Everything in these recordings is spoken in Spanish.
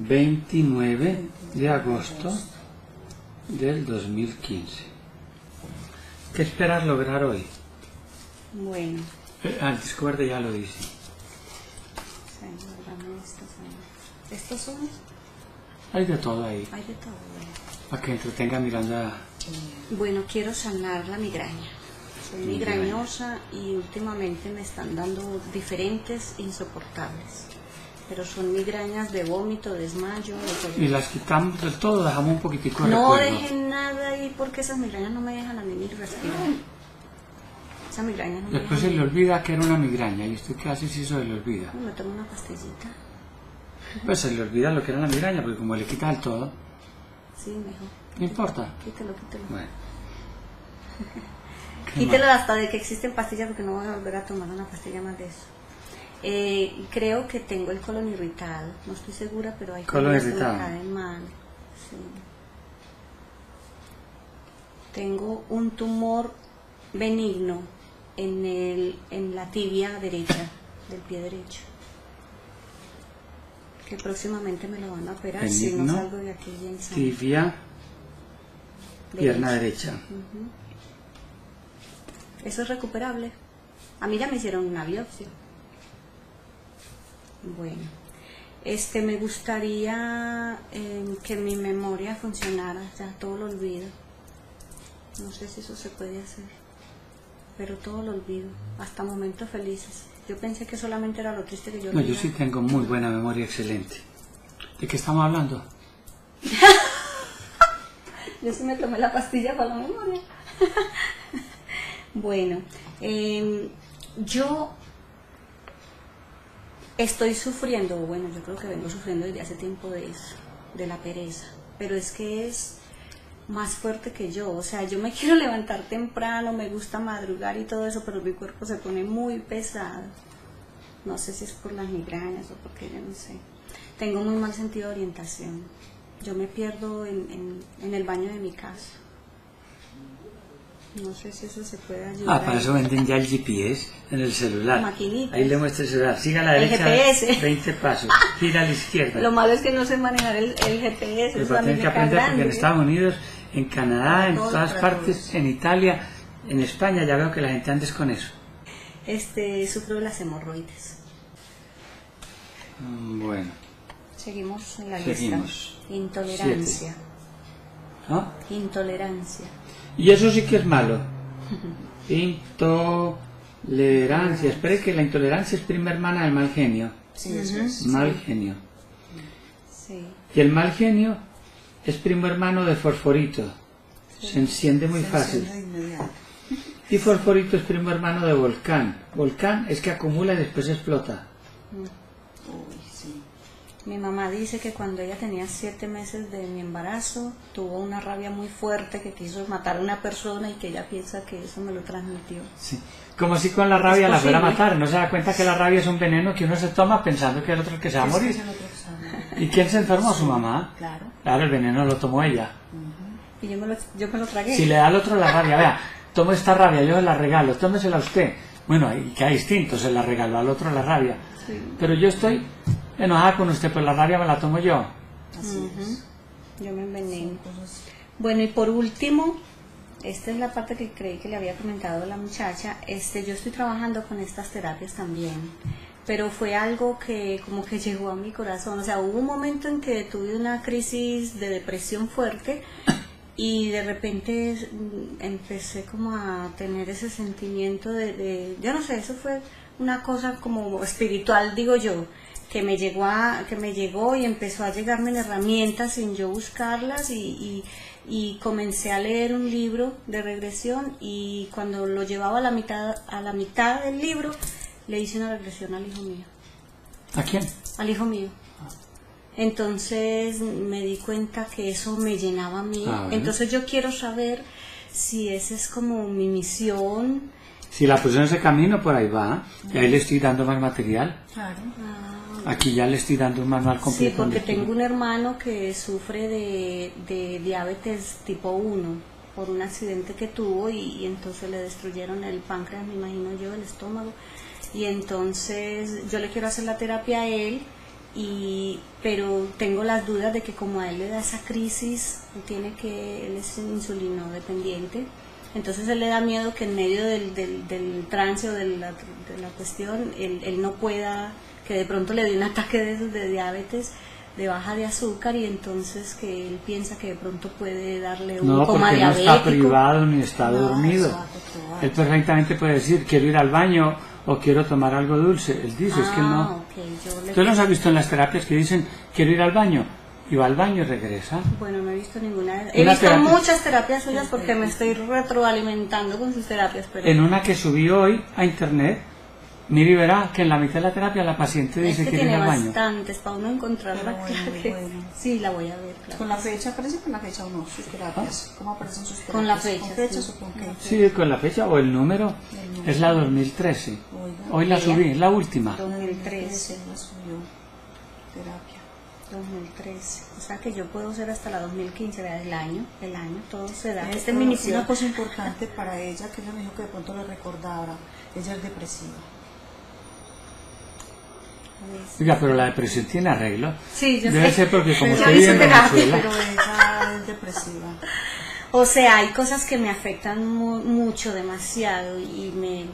29 de agosto del 2015. ¿Qué esperas lograr hoy? Bueno. Discord ya lo dice. ¿Estos son? Hay de todo ahí. Hay de todo. Para que entretenga mirando a... Bueno, quiero sanar la migraña. Soy migrañosa y últimamente me están dando diferentes insoportables. Pero son migrañas de vómito, desmayo. Y las quitamos del todo, dejamos un poquitico de No recuerdo. dejen nada ahí porque esas migrañas no me dejan a mí ni respirar. Esa migraña no me Después deja se le olvida que era una migraña. ¿Y usted qué hace si eso se le olvida? Me tomo una pastillita. Pues se le olvida lo que era la migraña, porque como le quita del todo, Sí, mejor. no importa. Quítelo. Bueno. Quítelo hasta de que existen pastillas porque no voy a volver a tomar una pastilla más de eso. Creo que tengo el colon irritado, no estoy segura, pero hay colon cosas que me irritado. caen mal. Sí. Tengo un tumor benigno en la tibia derecha del pie derecho, que próximamente me lo van a operar Benigno, si no salgo de aquí bien sano. tibia, pierna derecha. Ujú. Eso es recuperable. A mí ya me hicieron una biopsia. Bueno, me gustaría que mi memoria funcionara, ya todo lo olvido. No sé si eso se puede hacer, pero todo lo olvido, hasta momentos felices. Yo pensé que solamente era lo triste que yo No, yo olvidaba. sí tengo muy buena memoria, excelente. ¿De qué estamos hablando? Yo sí me tomé la pastilla para la memoria. Bueno, yo estoy sufriendo, bueno, yo creo que vengo sufriendo desde hace tiempo de eso, de la pereza, pero es que es más fuerte que yo, o sea, yo me quiero levantar temprano, me gusta madrugar y todo eso, pero mi cuerpo se pone muy pesado. No sé si es por las migrañas o porque yo no sé. Tengo muy mal sentido de orientación. Yo me pierdo en el baño de mi casa. No sé si eso se puede ayudar. Para eso venden ya el GPS en el celular. Maquinitas. Ahí le muestra el celular. Siga a la El derecha GPS. 20 pasos. Gira a la izquierda. Lo malo es que no sé manejar el GPS. Pero Eso va a a mí tener me que aprender cae porque en grande. Estados Unidos, en Canadá, en Todos todas para partes, todos. en Italia, en España, ya veo que la gente andes con eso. Sufro de las hemorroides. Bueno, Seguimos en la Seguimos. lista. Intolerancia. ¿no? Intolerancia. Y eso sí que es malo. Intolerancia. Espere que la intolerancia es prima hermana del mal genio. Sí, eso es. Mal genio. Sí. Y el mal genio es primo hermano de fosforito. Se enciende muy fácil. Se enciende de inmediato. Y fosforito es primo hermano de volcán. Volcán es que acumula y después explota. Uy, sí. Mi mamá dice que cuando ella tenía 7 meses de mi embarazo, tuvo una rabia muy fuerte que quiso matar a una persona y que ella piensa que eso me lo transmitió. Sí. Como si con la rabia Es la fuera a posible. matar. No se da cuenta que la rabia es un veneno que uno se toma pensando que el otro que se va a morir. Es el otro que sabe. ¿Y quién se enfermó? Su mamá. Claro. Claro, el veneno lo tomó ella. Y yo me lo tragué. Si le da al otro la rabia, vea, tomo esta rabia, yo se la regalo, tómesela a usted. Bueno, y queda distinto, se la regalo al otro la rabia. Sí. Pero yo estoy enojada con usted, pues la rabia me la tomo yo. Así es. Yo me envenené. Cosas- Bueno, y por último, esta es la parte que creí que le había comentado a la muchacha. Yo estoy trabajando con estas terapias también, pero fue algo que como que llegó a mi corazón. O sea, hubo un momento en que tuve una crisis de depresión fuerte y de repente empecé como a tener ese sentimiento yo no sé, eso fue una cosa como espiritual, digo yo, que me llegó y empezó a llegarme en herramientas sin yo buscarlas y comencé a leer un libro de regresión y cuando lo llevaba a la mitad del libro le hice una regresión al hijo mío. ¿A quién? Al hijo mío. Entonces me di cuenta que eso me llenaba a mí. Bueno. Entonces yo quiero saber si esa es como mi misión. Si la puso en ese camino, por ahí va. Y ahí le estoy dando más material. Claro. Aquí ya le estoy dando un manual Sí, completo. porque donde tengo un hermano que sufre de diabetes tipo 1 por un accidente que tuvo y entonces le destruyeron el páncreas, me imagino yo, el estómago. Y entonces yo le quiero hacer la terapia a él pero tengo las dudas de que como a él le da esa crisis, él es insulino dependiente, entonces él le da miedo que en medio del trance o de la cuestión, él no pueda, que de pronto le dé un ataque de esos de diabetes, de baja de azúcar, y entonces que él piensa que de pronto puede darle un coma porque no diabético. está privado ni está dormido. Exacto, claro. Él perfectamente puede decir, quiero ir al baño o quiero tomar algo dulce. Él dice, es que no. Okay, ¿Tú los has visto en las terapias que dicen, quiero ir al baño? Y va al baño y regresa. Bueno, no he visto ninguna. He visto muchas terapias suyas porque me estoy retroalimentando con sus terapias. Pero En una que subí hoy a internet, mire y verá que en la mitad de la terapia la paciente dice que quiere ir tiene al baño. bastantes para uno encontrarla. Pero bueno, muy bueno. Sí, la voy a ver, claro. ¿Con la fecha aparece con la fecha o no? Sus terapias. ¿Cómo aparecen sus terapias? Con la fecha, ¿Con fechas sí. o con qué? Sí, con la fecha o el número. Es la 2013. Oiga. Hoy la subí, es la última. 2013. La subió. Terapia. 2013. O sea que yo puedo ser hasta la 2015, ¿verdad? El año, todo se da. Esta Esta es mi misión. Una cosa importante para ella, que ella me dijo que de pronto le recordara, ella es depresiva. Oiga, pero la depresión tiene arreglo. Sí, yo Debe sé. ser porque como Yo usted vive hice en terapia, Venezuela. Pero ella es depresiva. O sea, hay cosas que me afectan mucho, demasiado, y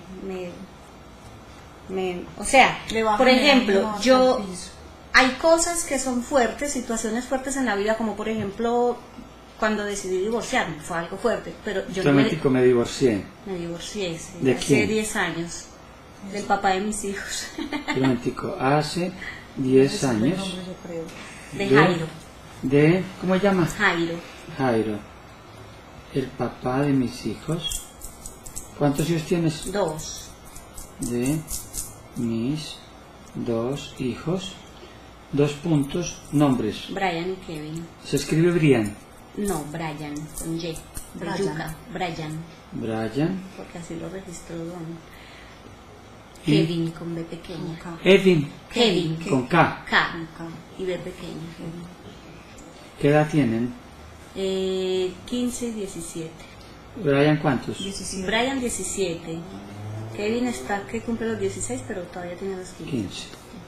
o sea, Le bajan por el ejemplo, ánimo hasta yo, el piso. hay cosas que son fuertes, situaciones fuertes en la vida, como por ejemplo, cuando decidí divorciarme, fue algo fuerte, pero yo no Me divorcié. me divorcié, sí, ¿De hace quién? 10 años, del papá de mis hijos, Un momentico, hace 10 Ese es el años nombre, yo creo. de Jairo, ¿cómo se llama? Jairo, Jairo, el papá de mis hijos. ¿Cuántos hijos tienes? 2, De mis 2 hijos. 2 puntos, nombres. Brian y Kevin, Se escribe Brian. no, Brian, con Y, de Brian. yuca, Brian, Brian. porque así lo registró Don. Y Kevin con B pequeña. Con K. Edwin, Kevin con K. K Con K. y B pequeña. ¿Qué edad tienen? 15 y 17. Brian, ¿cuántos? 17. Brian 17. Kevin está que cumple los 16, pero todavía tiene los 15. 15.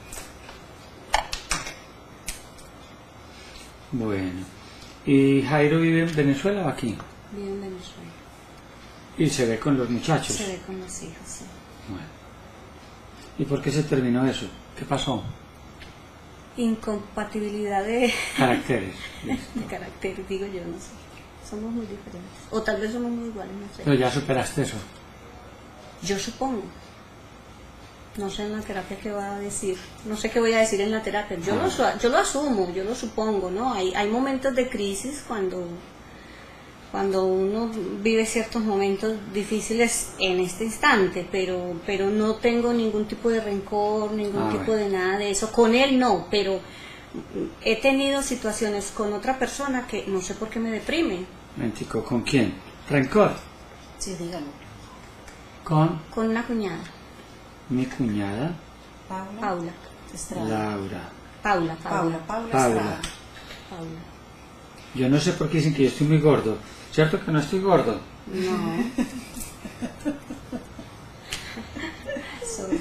Bueno. ¿Y Jairo vive en Venezuela o aquí? Vive en Venezuela. Y se ve con los muchachos. Se ve con los hijos, sí. Bueno. ¿Y por qué se terminó eso? ¿Qué pasó? Incompatibilidad de Caracteres. Listo. carácter, digo yo, no sé. Somos muy diferentes. O tal vez somos muy iguales, no sé. Pero ya superaste eso. Yo supongo. No sé en la terapia qué va a decir. No sé qué voy a decir en la terapia. Yo lo asumo, yo lo supongo, ¿no? Hay momentos de crisis cuando uno vive ciertos momentos difíciles en este instante, pero no tengo ningún tipo de rencor, ningún tipo bueno. de nada de eso. Con él no, pero he tenido situaciones con otra persona que no sé por qué me deprime. Mentico, ¿con quién? Rencor. Sí, dígalo. Con Con una cuñada, mi cuñada Paula. Estrada. Laura. Paula. Paula Paula. Estrada. Paula. Yo no sé por qué dicen que yo estoy muy gordo. ¿Cierto que no estoy gordo? No. Sordo.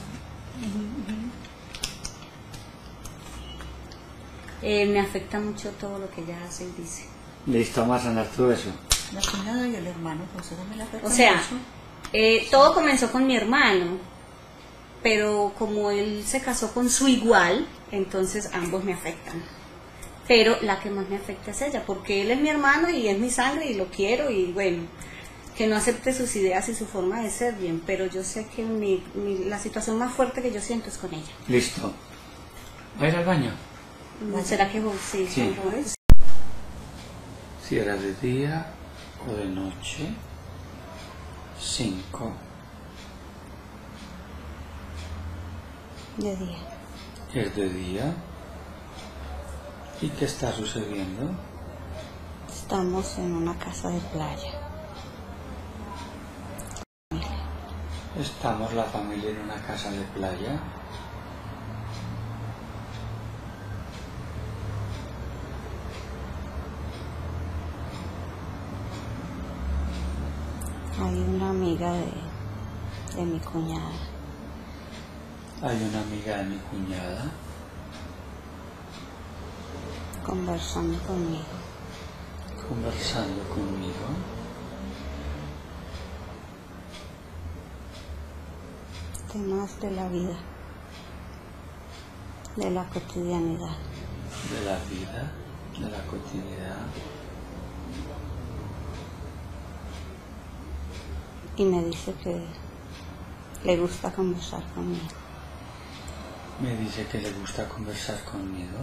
Me afecta mucho todo lo que ella hace y dice. Listo, vamos a sanar todo eso. La cuñada y el hermano, pues eso me la afecta O sea, mucho. todo comenzó con mi hermano, pero como él se casó con su igual, entonces ambos me afectan. Pero la que más me afecta es ella, porque él es mi hermano y es mi sangre y lo quiero, y bueno, que no acepte sus ideas y su forma de ser bien, pero yo sé que la situación más fuerte que yo siento es con ella. Listo. ¿Va a ir al baño? ¿Será que vos sí? Sí. ¿Cómo es? Si era de día o de noche. 5. De día. Es de día. ¿Y qué está sucediendo? Estamos en una casa de playa. Estamos la familia en una casa de playa. Hay una amiga de mi cuñada. Hay una amiga de mi cuñada. conversando conmigo. Conversando conmigo. Temas de la vida, de la cotidianidad. De la vida, de la cotidianidad. Y me dice que le gusta conversar conmigo. Me dice que le gusta conversar conmigo.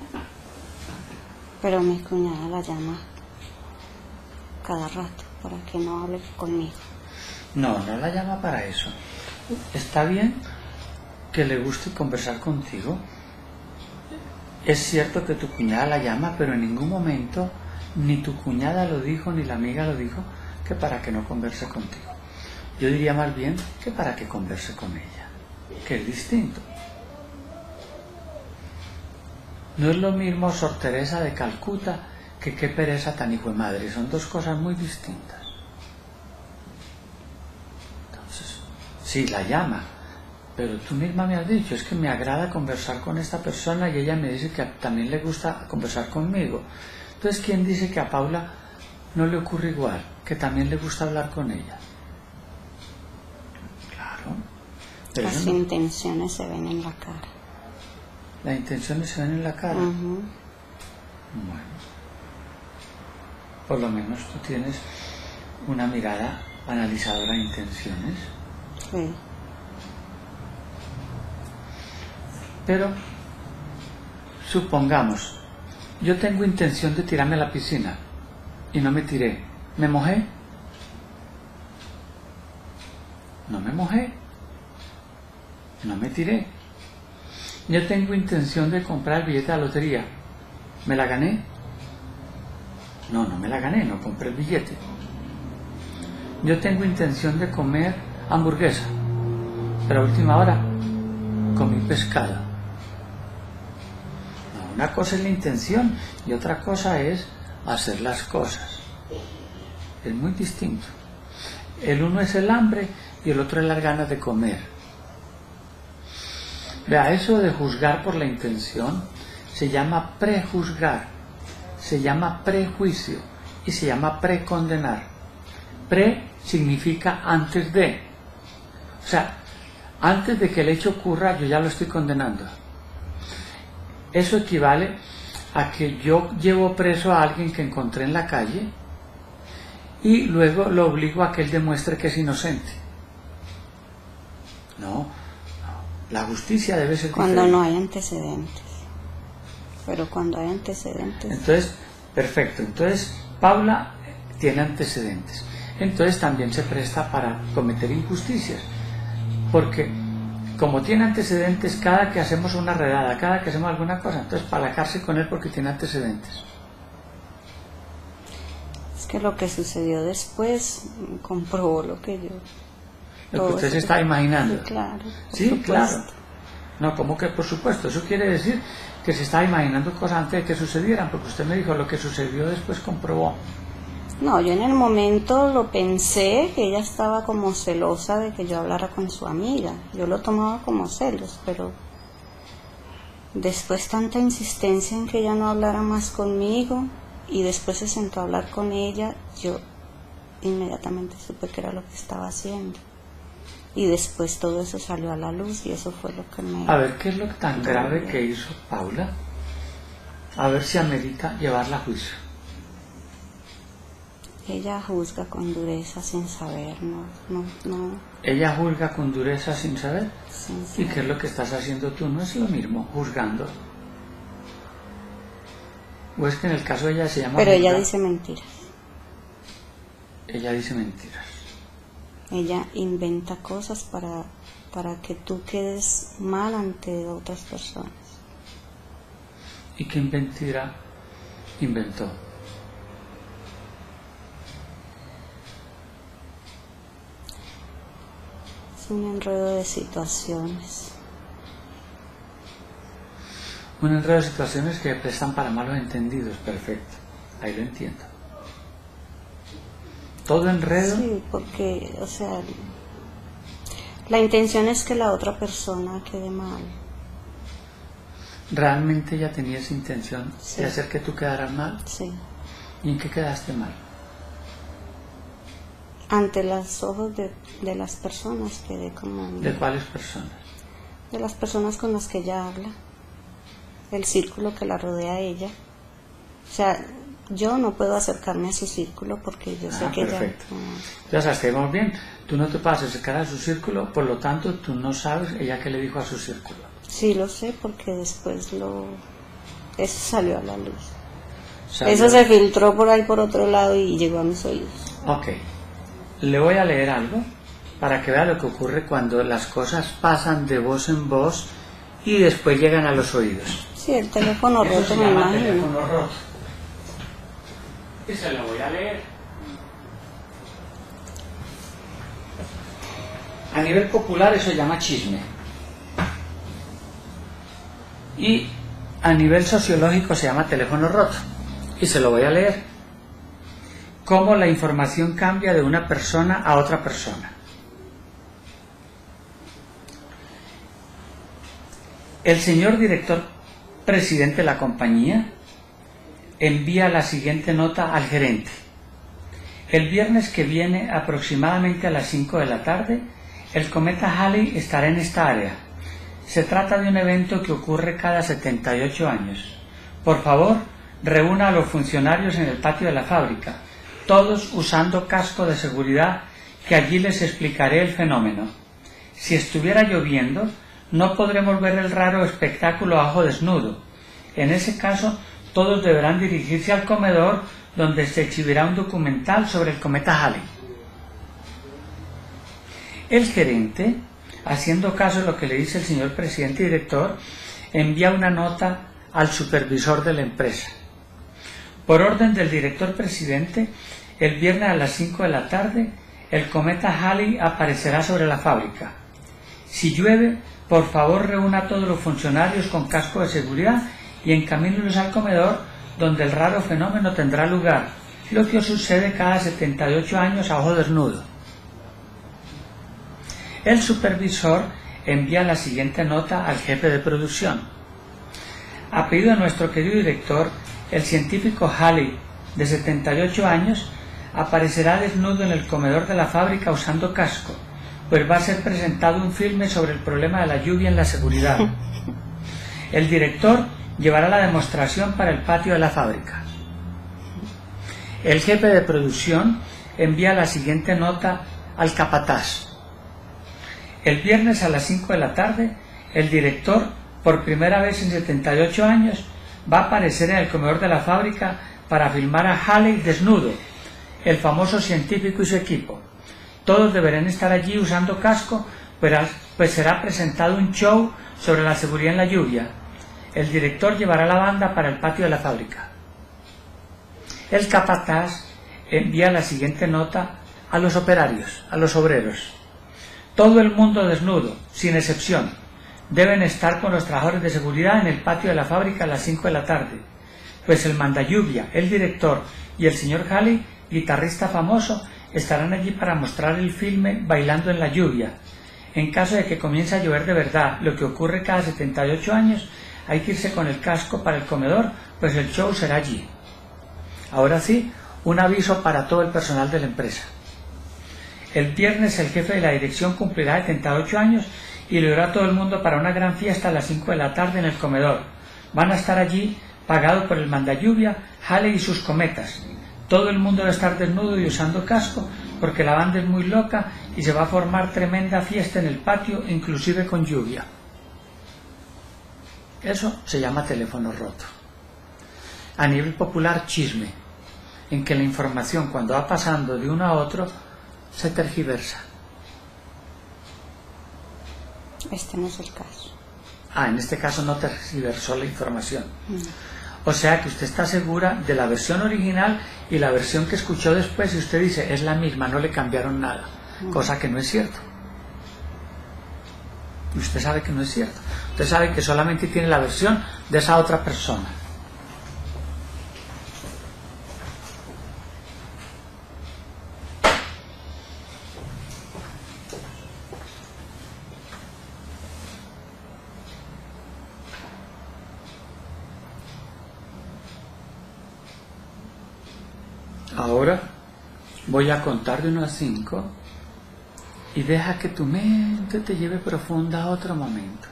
Pero mi cuñada la llama cada rato para que no hable conmigo. No, no la llama para eso. Está bien que le guste conversar contigo. Es cierto que tu cuñada la llama, pero en ningún momento ni tu cuñada lo dijo, ni la amiga lo dijo, que para que no converse contigo. Yo diría más bien que para que converse con ella, que es distinto. No es lo mismo Sor Teresa de Calcuta que qué pereza tan hijo de madre. Son dos cosas muy distintas. Entonces, sí, la llama, pero tú misma me has dicho, es que me agrada conversar con esta persona y ella me dice que también le gusta conversar conmigo. Entonces, ¿quién dice que a Paula no le ocurre igual, que también le gusta hablar con ella? Claro. Pero Las eso no- intenciones se ven en la cara. Las intenciones se ven en la cara. Ujú. Bueno, por lo menos tú tienes una mirada analizadora de intenciones. Sí. Pero, supongamos, yo tengo intención de tirarme a la piscina y no me tiré. ¿Me mojé? No me mojé. No me tiré. Yo tengo intención de comprar el billete de la lotería. ¿Me la gané? No, no me la gané, no compré el billete. Yo tengo intención de comer hamburguesa, pero a última hora comí pescado. No, una cosa es la intención y otra cosa es hacer las cosas. Es muy distinto. El uno es el hambre y el otro es las ganas de comer. Vea, eso de juzgar por la intención se llama prejuzgar, se llama prejuicio y se llama precondenar. Pre significa antes de. O sea, antes de que el hecho ocurra yo ya lo estoy condenando. Eso equivale a que yo llevo preso a alguien que encontré en la calle y luego lo obligo a que él demuestre que es inocente. No. La justicia debe ser Cuando diferente. no hay antecedentes. Pero cuando hay antecedentes, Entonces, perfecto. Entonces, Paula tiene antecedentes. Entonces también se presta para cometer injusticias. Porque como tiene antecedentes, cada que hacemos una redada, cada que hacemos alguna cosa, entonces para la cárcel con él porque tiene antecedentes. es que lo que sucedió después comprobó lo que yo... Lo que todo usted se eso está que- imaginando. Sí, claro. por Sí, supuesto. claro. No, ¿cómo que por supuesto? Eso quiere decir que se está imaginando cosas antes de que sucedieran, porque usted me dijo lo que sucedió después comprobó. No, yo en el momento lo pensé, que ella estaba como celosa de que yo hablara con su amiga. Yo lo tomaba como celos, pero después tanta insistencia en que ella no hablara más conmigo y después se sentó a hablar con ella, yo inmediatamente supe que era lo que estaba haciendo. Y después todo eso salió a la luz y eso fue lo que me... A ver, ¿qué es lo tan grave que hizo Paula? A ver si amerita llevarla a juicio. Ella juzga con dureza sin saber, no, Ella juzga con dureza sin saber. sin ¿Y saber. qué es lo que estás haciendo tú? No es lo mismo, juzgando. O es que en el caso de ella se llama Pero ella juzgar. dice mentiras. Ella dice mentiras. Ella inventa cosas para que tú quedes mal ante otras personas. ¿Y qué mentira inventó? Es un enredo de situaciones. Un enredo de situaciones que prestan para malos entendidos. Perfecto. Ahí lo entiendo. Todo enredo. Sí, porque, o sea, la intención es que la otra persona quede mal. ¿Realmente ella tenía esa intención Sí. de hacer que tú quedaras mal? Sí. ¿Y en qué quedaste mal? Ante los ojos de las personas quedé como... ¿De cuáles personas? De las personas con las que ella habla, el círculo que la rodea a ella. O sea, yo no puedo acercarme a su círculo porque yo sé que perfecto. ella... Ya estemos bien. Tú no te puedes acercar a su círculo, por lo tanto tú no sabes ella qué le dijo a su círculo. Sí, lo sé porque después eso salió a la luz. ¿Sabes? Eso se filtró por ahí por otro lado y llegó a mis oídos. Ok. Le voy a leer algo para que vea lo que ocurre cuando las cosas pasan de voz en voz y después llegan a los oídos. Sí, el teléfono Eso roto, se me llama imagino. teléfono roto. Y se lo voy a leer. A nivel popular eso se llama chisme. Y a nivel sociológico se llama teléfono roto. Y se lo voy a leer. Cómo la información cambia de una persona a otra persona. El señor director presidente de la compañía envía la siguiente nota al gerente. El viernes que viene, aproximadamente a las 5 de la tarde, el cometa Halley estará en esta área. Se trata de un evento que ocurre cada 78 años. Por favor, reúna a los funcionarios en el patio de la fábrica, todos usando casco de seguridad, que allí les explicaré el fenómeno. Si estuviera lloviendo, no podremos ver el raro espectáculo a ojo desnudo. En ese caso, todos deberán dirigirse al comedor, donde se exhibirá un documental sobre el cometa Halley. El gerente, haciendo caso de lo que le dice el señor presidente y director, envía una nota al supervisor de la empresa. Por orden del director presidente, el viernes a las 5 de la tarde, el cometa Halley aparecerá sobre la fábrica. Si llueve, por favor reúna a todos los funcionarios con casco de seguridad y encamínelos al comedor, donde el raro fenómeno tendrá lugar, lo que sucede cada 78 años a ojo desnudo. El supervisor envía la siguiente nota al jefe de producción. A pedido de nuestro querido director, el científico Halley, de 78 años, aparecerá desnudo en el comedor de la fábrica usando casco, pues va a ser presentado un filme sobre el problema de la lluvia en la seguridad. El director llevará la demostración para el patio de la fábrica. El jefe de producción envía la siguiente nota al capataz. El viernes a las 5 de la tarde, el director, por primera vez en 78 años, va a aparecer en el comedor de la fábrica para filmar a Halley desnudo, el famoso científico y su equipo. Todos deberán estar allí usando casco, pues será presentado un show sobre la seguridad en la lluvia. El director llevará la banda para el patio de la fábrica. El capataz envía la siguiente nota a los operarios, a los obreros. Todo el mundo desnudo, sin excepción, deben estar con los trabajadores de seguridad en el patio de la fábrica a las 5 de la tarde, pues el mandalluvia, el director y el señor Halley, guitarrista famoso, estarán allí para mostrar el filme Bailando en la lluvia. En caso de que comience a llover de verdad, lo que ocurre cada 78 años, hay que irse con el casco para el comedor, pues el show será allí. Ahora sí, un aviso para todo el personal de la empresa. El viernes el jefe de la dirección cumplirá 78 años y lo hará todo el mundo para una gran fiesta a las 5 de la tarde en el comedor. Van a estar allí, pagado por el mandalluvia, Halley y sus cometas. Todo el mundo va a estar desnudo y usando casco, porque la banda es muy loca y se va a formar tremenda fiesta en el patio, inclusive con lluvia. Eso se llama teléfono roto. A nivel popular, chisme, en que la información, cuando va pasando de uno a otro, se tergiversa. Este no es el caso. En este caso no tergiversó la información. No. O sea que usted está segura de la versión original y la versión que escuchó después, y usted dice, es la misma, no le cambiaron nada, cosa que no es cierto. Y usted sabe que no es cierto. Usted sabe que solamente tiene la versión de esa otra persona. Ahora voy a contar de 1 a 5 y deja que tu mente te lleve profunda a otro momento.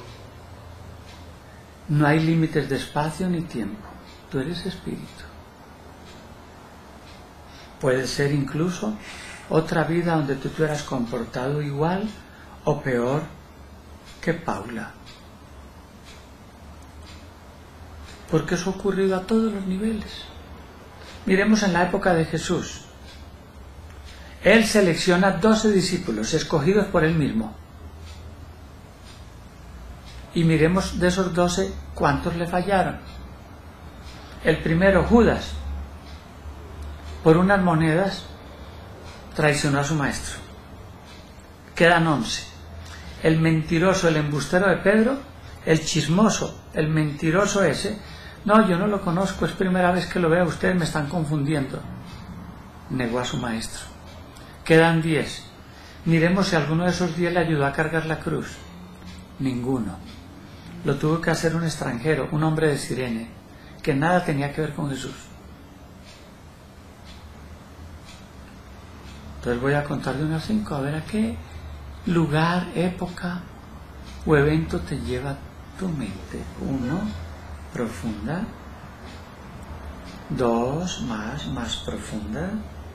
No hay límites de espacio ni tiempo. Tú eres espíritu. Puede ser incluso otra vida donde tú te hubieras comportado igual o peor que Paula. Porque eso ha ocurrido a todos los niveles. Miremos en la época de Jesús. Él selecciona 12 discípulos escogidos por él mismo. Y miremos de esos 12 cuántos le fallaron. El primero, Judas, por unas monedas traicionó a su maestro. Quedan 11. El mentiroso, el embustero de Pedro, el chismoso, el mentiroso ese, no, yo no lo conozco, es primera vez que lo veo, ustedes me están confundiendo. Negó a su maestro. Quedan 10. Miremos si alguno de esos 10 le ayudó a cargar la cruz. Ninguno. Lo tuvo que hacer un extranjero, un hombre de Cirene, que nada tenía que ver con Jesús. Entonces voy a contar de 1 a 5, a ver a qué lugar, época o evento te lleva tu mente. 1, profunda. 2, más profunda.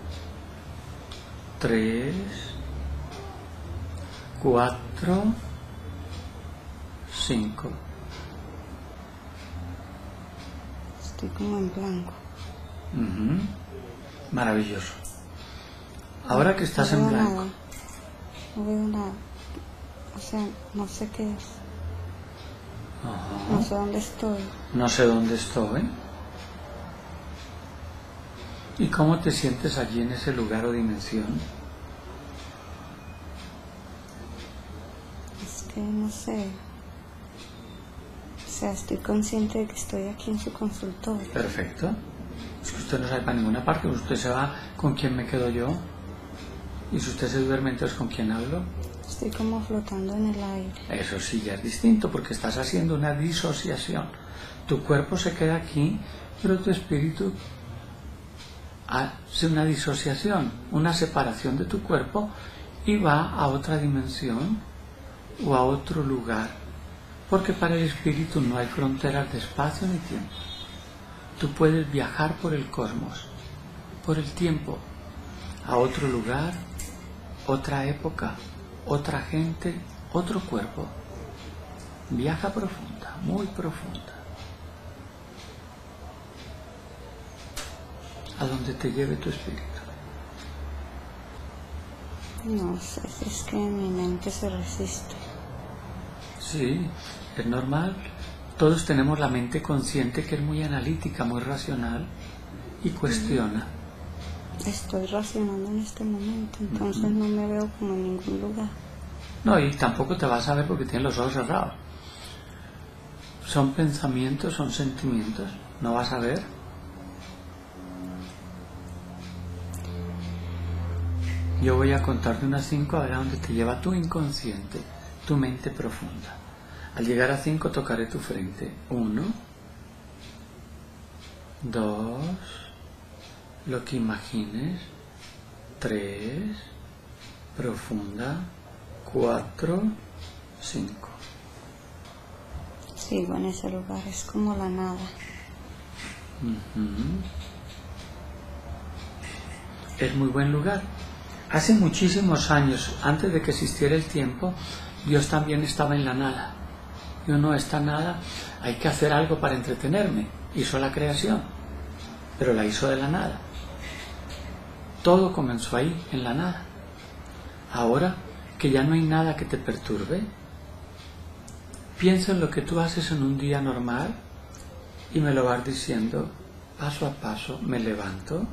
3, 4, 5. Estoy como en blanco. Maravilloso. Ahora que estás en blanco. Nada. No veo nada. O sea, no sé qué es. Ajá. No sé dónde estoy. No sé dónde estoy. ¿Y cómo te sientes allí en ese lugar o dimensión? Es que no sé. O sea, estoy consciente de que estoy aquí en su consultorio. Perfecto. Es que usted no sale para ninguna parte. Usted se va, ¿con quién me quedo yo? Y si usted se duerme, entonces ¿con quién hablo? Estoy como flotando en el aire. Eso sí ya es distinto porque estás haciendo una disociación. Tu cuerpo se queda aquí, pero tu espíritu hace una disociación, una separación de tu cuerpo y va a otra dimensión o a otro lugar. Porque para el espíritu no hay fronteras de espacio ni tiempo. Tú puedes viajar por el cosmos, por el tiempo, a otro lugar, otra época, otra gente, otro cuerpo. Viaja profunda, muy profunda. A donde te lleve tu espíritu. No sé, es que mi mente se resiste. Sí, es normal. Todos tenemos la mente consciente que es muy analítica, muy racional y cuestiona. Estoy racionando en este momento, entonces no me veo como en ningún lugar. No, y tampoco te vas a ver porque tienes los ojos cerrados. Son pensamientos, son sentimientos. No vas a ver. Yo voy a contar de 1 a 5 a ver a dónde te lleva tu inconsciente, tu mente profunda. Al llegar a 5 tocaré tu frente. 1, 2, lo que imagines. 3, profunda. 4, 5. Sigo en ese lugar, es como la nada. Es muy buen lugar. Hace muchísimos años, antes de que existiera el tiempo, Dios también estaba en la nada. Yo no, esta nada, hay que hacer algo para entretenerme. Hizo la creación, pero la hizo de la nada. Todo comenzó ahí, en la nada. Ahora que ya no hay nada que te perturbe, piensa en lo que tú haces en un día normal y me lo vas diciendo paso a paso. Me levanto,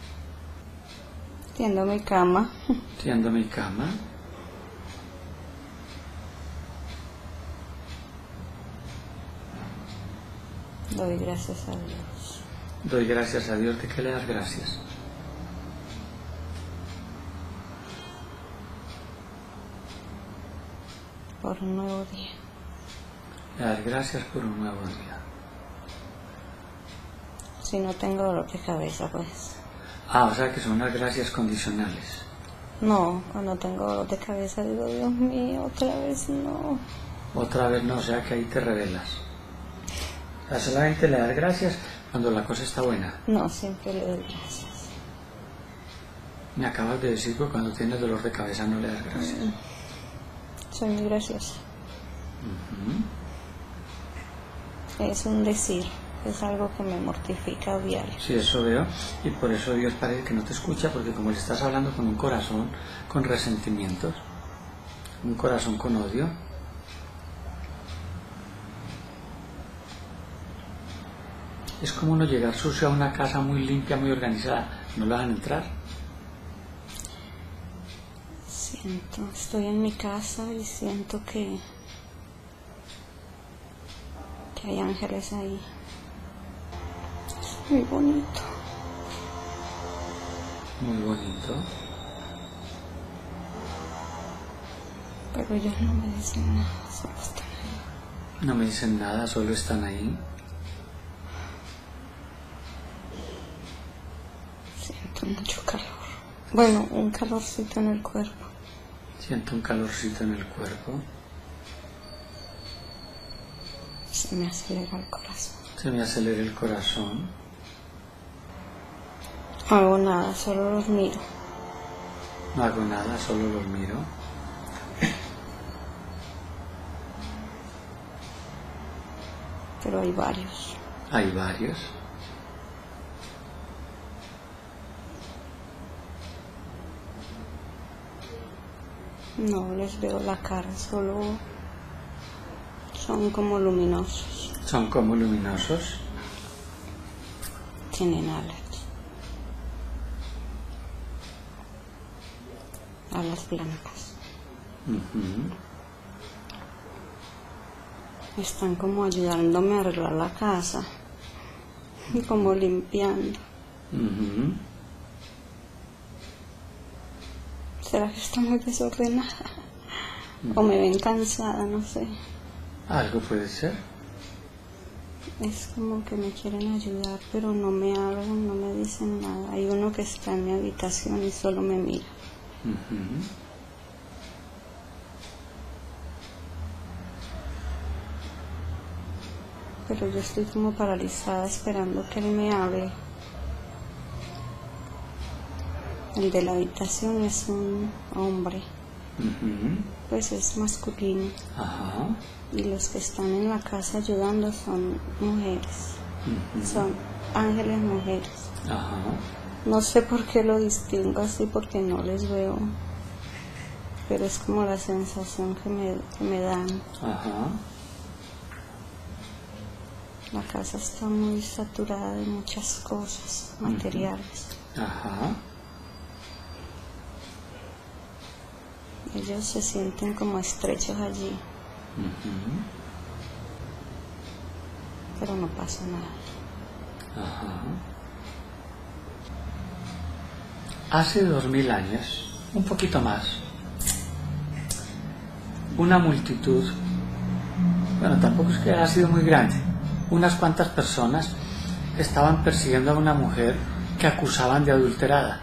Tiendo mi cama. tiendo mi cama, Doy gracias a Dios. doy gracias a Dios. ¿De qué le das gracias? Por un nuevo día. Le das gracias por un nuevo día. Si no tengo dolor de cabeza, pues. Ah, o sea que son unas gracias condicionales. No, cuando tengo dolor de cabeza digo, Dios mío, otra vez no. Otra vez no, o sea que ahí te revelas. O sea, solamente le das gracias cuando la cosa está buena. No, siempre le doy gracias. Me acabas de decir que cuando tienes dolor de cabeza no le das gracias. Soy muy graciosa. Ujú. Es un decir, es algo que me mortifica a diario. Sí, eso veo. Y por eso Dios parece que no te escucha, porque como le estás hablando con un corazón con resentimientos, un corazón con odio, es como uno llegar sucio a una casa muy limpia, muy organizada. ¿No lo dejan entrar? Estoy en mi casa y siento que hay ángeles ahí. Es muy bonito. Muy bonito. Pero ellos no me dicen nada, solo están ahí. No me dicen nada, solo están ahí. Siento mucho calor. Bueno, un calorcito en el cuerpo. Siento un calorcito en el cuerpo. Se me acelera el corazón. Se me acelera el corazón. No hago nada, solo los miro. No hago nada, solo los miro. Pero hay varios. Hay varios. No les veo la cara, solo son como luminosos. Son como luminosos. Tienen alas. Alas blancas. Ujú. Están como ayudándome a arreglar la casa. Como limpiando. Ujú. ¿Será que está muy desordenada? O me ven cansada, no sé. Algo puede ser. Es como que me quieren ayudar, pero no me hablan, no me dicen nada. Hay uno que está en mi habitación y solo me mira. Ujú. Pero yo estoy como paralizada esperando que él me hable. El de la habitación es un hombre, Ujú. pues es masculino. Ajá. Y los que están en la casa ayudando son mujeres. Ujú. Son ángeles mujeres. Ajá. No sé por qué lo distingo así, porque no les veo. Pero es como la sensación que me dan. Ajá. La casa está muy saturada de muchas cosas materiales. Ajá. Ellos se sienten como estrechos allí, Ujú. pero no pasa nada. Ajá. Hace 2000 años, un poquito más, una multitud, bueno, tampoco es que haya sido muy grande, unas cuantas personas estaban persiguiendo a una mujer que acusaban de adulterada.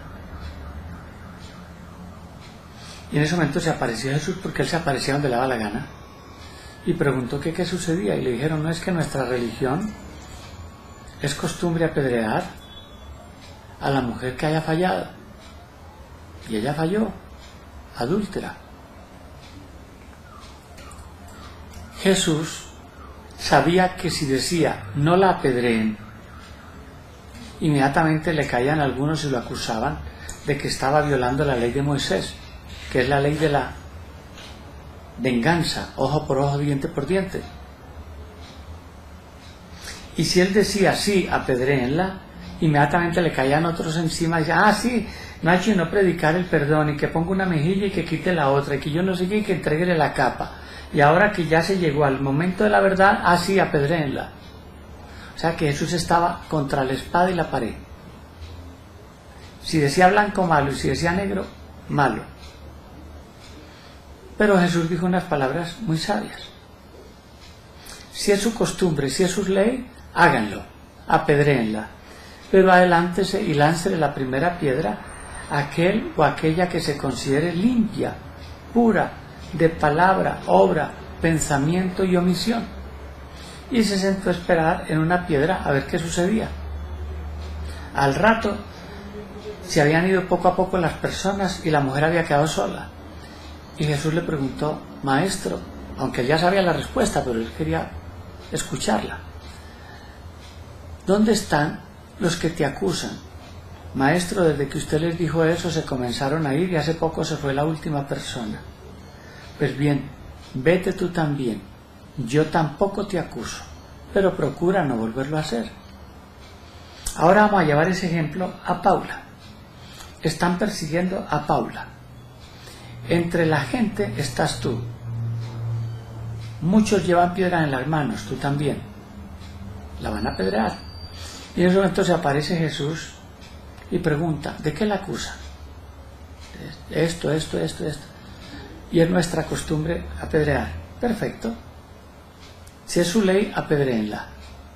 Y en ese momento se apareció Jesús, porque él se aparecía donde le daba la gana, y preguntó que qué sucedía, y le dijeron: no es que nuestra religión es costumbre apedrear a la mujer que haya fallado, y ella falló, adúltera. Jesús sabía que si decía no la apedreen, inmediatamente le caían algunos y lo acusaban de que estaba violando la ley de Moisés, que es la ley de la venganza, ojo por ojo, diente por diente. Y si él decía sí, apedréenla, inmediatamente le caían otros encima y decían: ah, sí, no hay que no predicar el perdón, y que ponga una mejilla y que quite la otra, y que yo no sé qué, y que entreguele la capa. Y ahora que ya se llegó al momento de la verdad, ah, sí, apedréenla. O sea que Jesús estaba contra la espada y la pared. Si decía blanco, malo, y si decía negro, malo. Pero Jesús dijo unas palabras muy sabias. Si es su costumbre, si es su ley, háganlo, apedréenla. pero adelántese y láncele la primera piedra a aquel o aquella que se considere limpia, pura, de palabra, obra, pensamiento y omisión. Y se sentó a esperar en una piedra a ver qué sucedía. Al rato se habían ido poco a poco las personas y la mujer había quedado sola. Y Jesús le preguntó: Maestro, aunque él ya sabía la respuesta, pero él quería escucharla, ¿dónde están los que te acusan? Maestro, desde que usted les dijo eso se comenzaron a ir y hace poco se fue la última persona. Pues bien, vete tú también, yo tampoco te acuso, pero procura no volverlo a hacer. Ahora vamos a llevar ese ejemplo a Paula. Están persiguiendo a Paula. Entre la gente estás tú. Muchos llevan piedra en las manos, tú también. La van a apedrear. Y en ese momento se aparece Jesús y pregunta: ¿de qué la acusan? Esto. Y es nuestra costumbre apedrear. Perfecto. Si es su ley, apedréenla.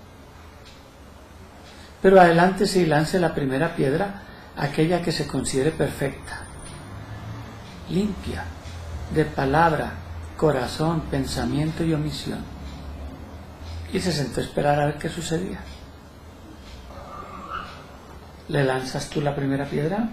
Pero adelántese y lance la primera piedra a aquella que se considere perfecta, limpia, de palabra, corazón, pensamiento y omisión. Y se sentó a esperar a ver qué sucedía. ¿Le lanzas tú la primera piedra?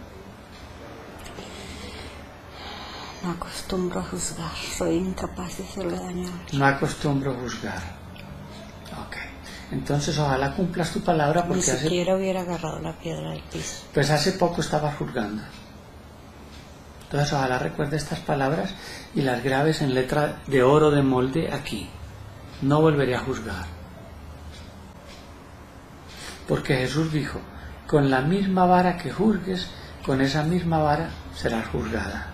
No acostumbro a juzgar, soy incapaz de hacerle daño. No acostumbro a juzgar. Ok. Entonces ojalá cumplas tu palabra, porque Ni siquiera hubiera agarrado la piedra del piso. Pues hace poco estabas juzgando. Entonces ojalá recuerdes estas palabras y las grabes en letra de oro de molde aquí. No volveré a juzgar. Porque Jesús dijo: con la misma vara que juzgues, con esa misma vara serás juzgada.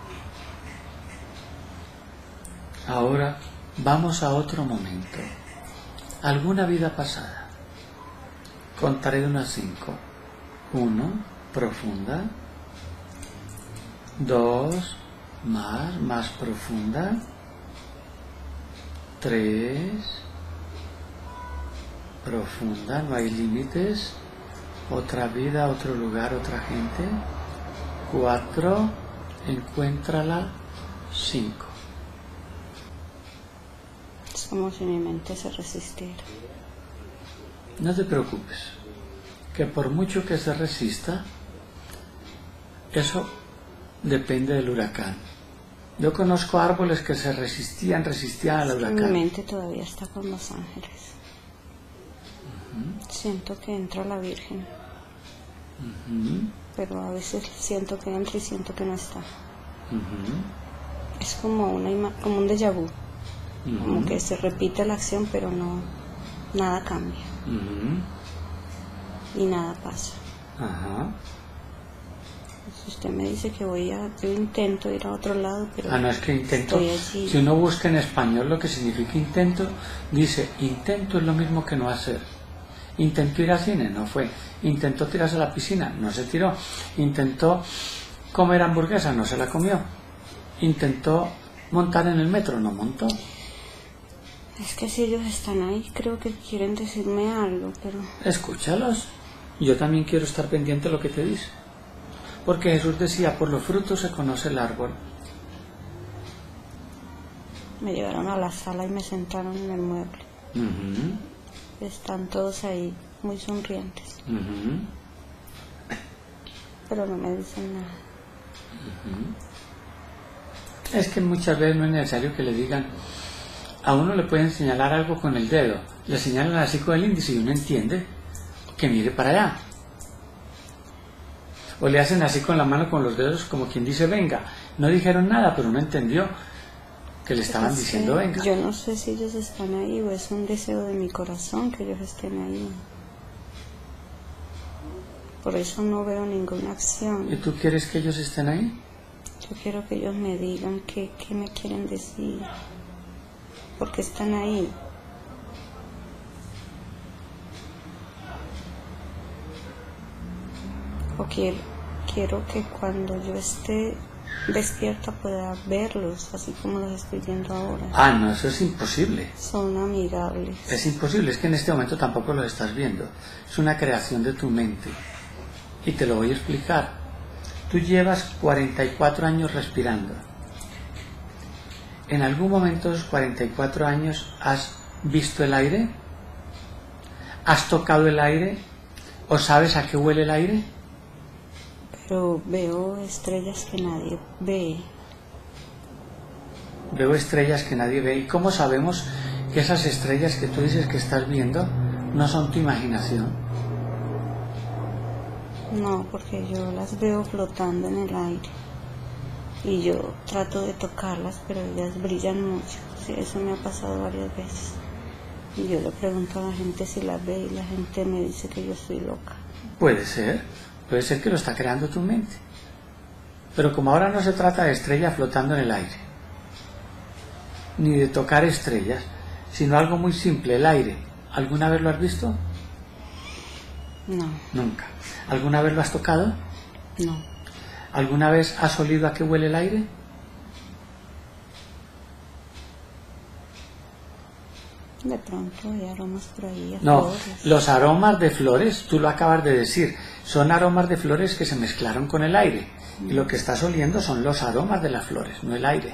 Ahora vamos a otro momento. Alguna vida pasada. Contaré de unas 5. 1, profunda. 2, más profunda. 3, profunda, no hay límites. Otra vida, otro lugar, otra gente. 4, encuéntrala. 5. Es como si mi mente se resistiera. No te preocupes, que por mucho que se resista, eso depende del huracán. Yo conozco árboles que se resistían al huracán. Mi mente todavía está con los ángeles. Siento que entra la Virgen. Pero a veces siento que entra y siento que no está. Es como como un déjà vu. Como que se repite la acción, pero no, nada cambia. Y nada pasa. Si usted me dice que yo intento ir a otro lado, pero no es que intento. Estoy allí. Si uno busca en español lo que significa intento, dice: intento es lo mismo que no hacer. Intentó ir al cine, no fue. Intentó tirarse a la piscina, no se tiró. Intentó comer hamburguesa, no se la comió. Intentó montar en el metro, no montó. Es que si ellos están ahí, creo que quieren decirme algo, pero... Escúchalos. Yo también quiero estar pendiente de lo que te dice. Porque Jesús decía: por los frutos se conoce el árbol. Me llevaron a la sala y me sentaron en el mueble. Están todos ahí muy sonrientes. Pero no me dicen nada. Es que muchas veces no es necesario que le digan. A uno le pueden señalar algo con el dedo, le señalan así con el índice y uno entiende que mire para allá. O le hacen así con la mano, con los dedos, como quien dice venga. No dijeron nada, pero uno entendió que le estaban diciendo venga. Yo no sé si ellos están ahí o es un deseo de mi corazón que ellos estén ahí. Por eso no veo ninguna acción. ¿Y tú quieres que ellos estén ahí? Yo quiero que ellos me digan qué me quieren decir. Porque están ahí. O quiero que cuando yo esté despierta pueda verlos, así como los estoy viendo ahora. Ah, no, eso es imposible. Son amigables. Es imposible, es que en este momento tampoco los estás viendo. Es una creación de tu mente. Y te lo voy a explicar. Tú llevas 44 años respirando. ¿En algún momento de esos 44 años has visto el aire? ¿Has tocado el aire? ¿O sabes a qué huele el aire? Pero veo estrellas que nadie ve. Veo estrellas que nadie ve. ¿Y cómo sabemos que esas estrellas que tú dices que estás viendo no son tu imaginación? No, porque yo las veo flotando en el aire. Y yo trato de tocarlas, pero ellas brillan mucho. Sí, eso me ha pasado varias veces. Y yo le pregunto a la gente si las ve y la gente me dice que yo estoy loca. Puede ser que lo está creando tu mente. Pero como ahora no se trata de estrellas flotando en el aire, ni de tocar estrellas, sino algo muy simple, el aire. ¿Alguna vez lo has visto? No. Nunca. ¿Alguna vez lo has tocado? No. ¿Alguna vez has olido a qué huele el aire? De pronto hay aromas por ahí. No, flores. los aromas de flores, tú lo acabas de decir, son aromas de flores que se mezclaron con el aire. Y lo que estás oliendo son los aromas de las flores, no el aire.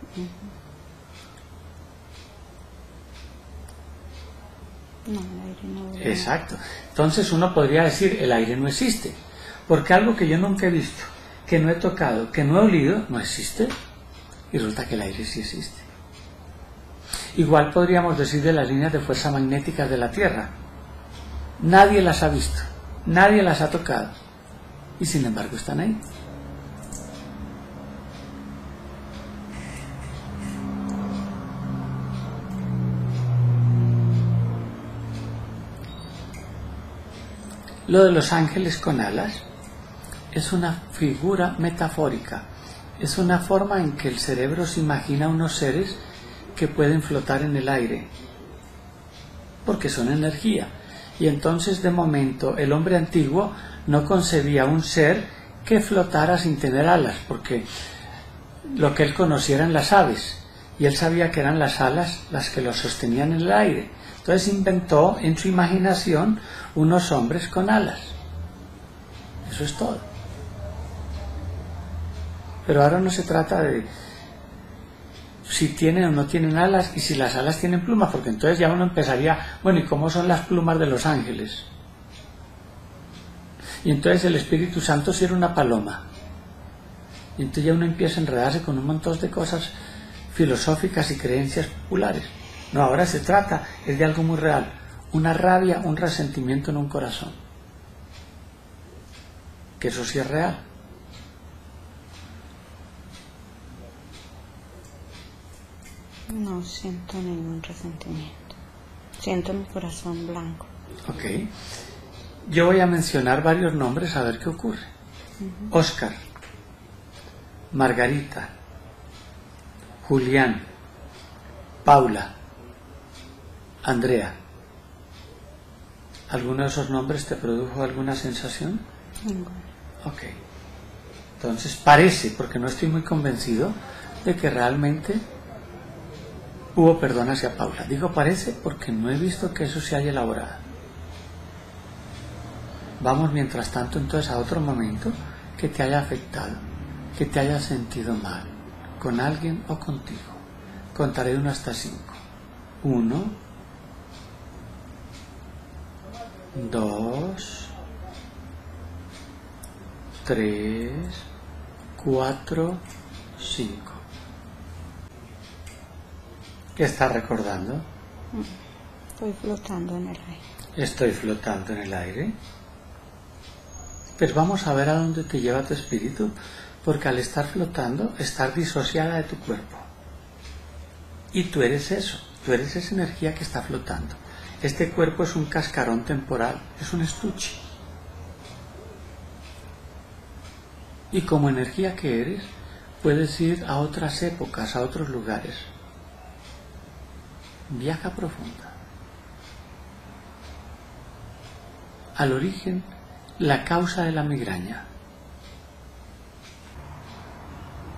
No, el aire no huele. Exacto. Entonces uno podría decir, el aire no existe. Porque algo que yo nunca he visto, que no he tocado, que no he olido, no existe. Y resulta que el aire sí existe. Igual podríamos decir de las líneas de fuerza magnéticas de la Tierra. Nadie las ha visto, nadie las ha tocado. Y sin embargo están ahí. Lo de los ángeles con alas es una figura metafórica, es una forma en que el cerebro se imagina unos seres que pueden flotar en el aire, porque son energía. Y entonces de momento el hombre antiguo no concebía un ser que flotara sin tener alas, porque lo que él conocía eran las aves, y él sabía que eran las alas las que lo sostenían en el aire. Entonces inventó en su imaginación unos hombres con alas. Eso es todo. Pero ahora no se trata de si tienen o no tienen alas y si las alas tienen plumas, porque entonces ya uno empezaría, bueno, ¿y cómo son las plumas de los ángeles? Y entonces el Espíritu Santo sí era una paloma. Y entonces ya uno empieza a enredarse con un montón de cosas filosóficas y creencias populares. No, ahora se trata es de algo muy real, una rabia, un resentimiento en un corazón. Que eso sí es real. No siento ningún resentimiento. Siento mi corazón blanco. Ok. Yo voy a mencionar varios nombres a ver qué ocurre. Oscar, Margarita, Julián, Paula, Andrea. ¿Alguno de esos nombres te produjo alguna sensación? Ninguno. Ok. Entonces parece, porque no estoy muy convencido, de que realmente hubo perdón hacia Paula. Digo parece porque no he visto que eso se haya elaborado. Vamos mientras tanto entonces a otro momento que te haya afectado, que te haya sentido mal, con alguien o contigo. Contaré de 1 hasta 5. 1, 2, 3, 4, 5. ¿Qué estás recordando? Estoy flotando en el aire. Estoy flotando en el aire. Pues vamos a ver a dónde te lleva tu espíritu, porque al estar flotando, estás disociada de tu cuerpo. Y tú eres eso, tú eres esa energía que está flotando. Este cuerpo es un cascarón temporal, es un estuche. Y como energía que eres, puedes ir a otras épocas, a otros lugares. Viaja profunda. Al origen, la causa de la migraña.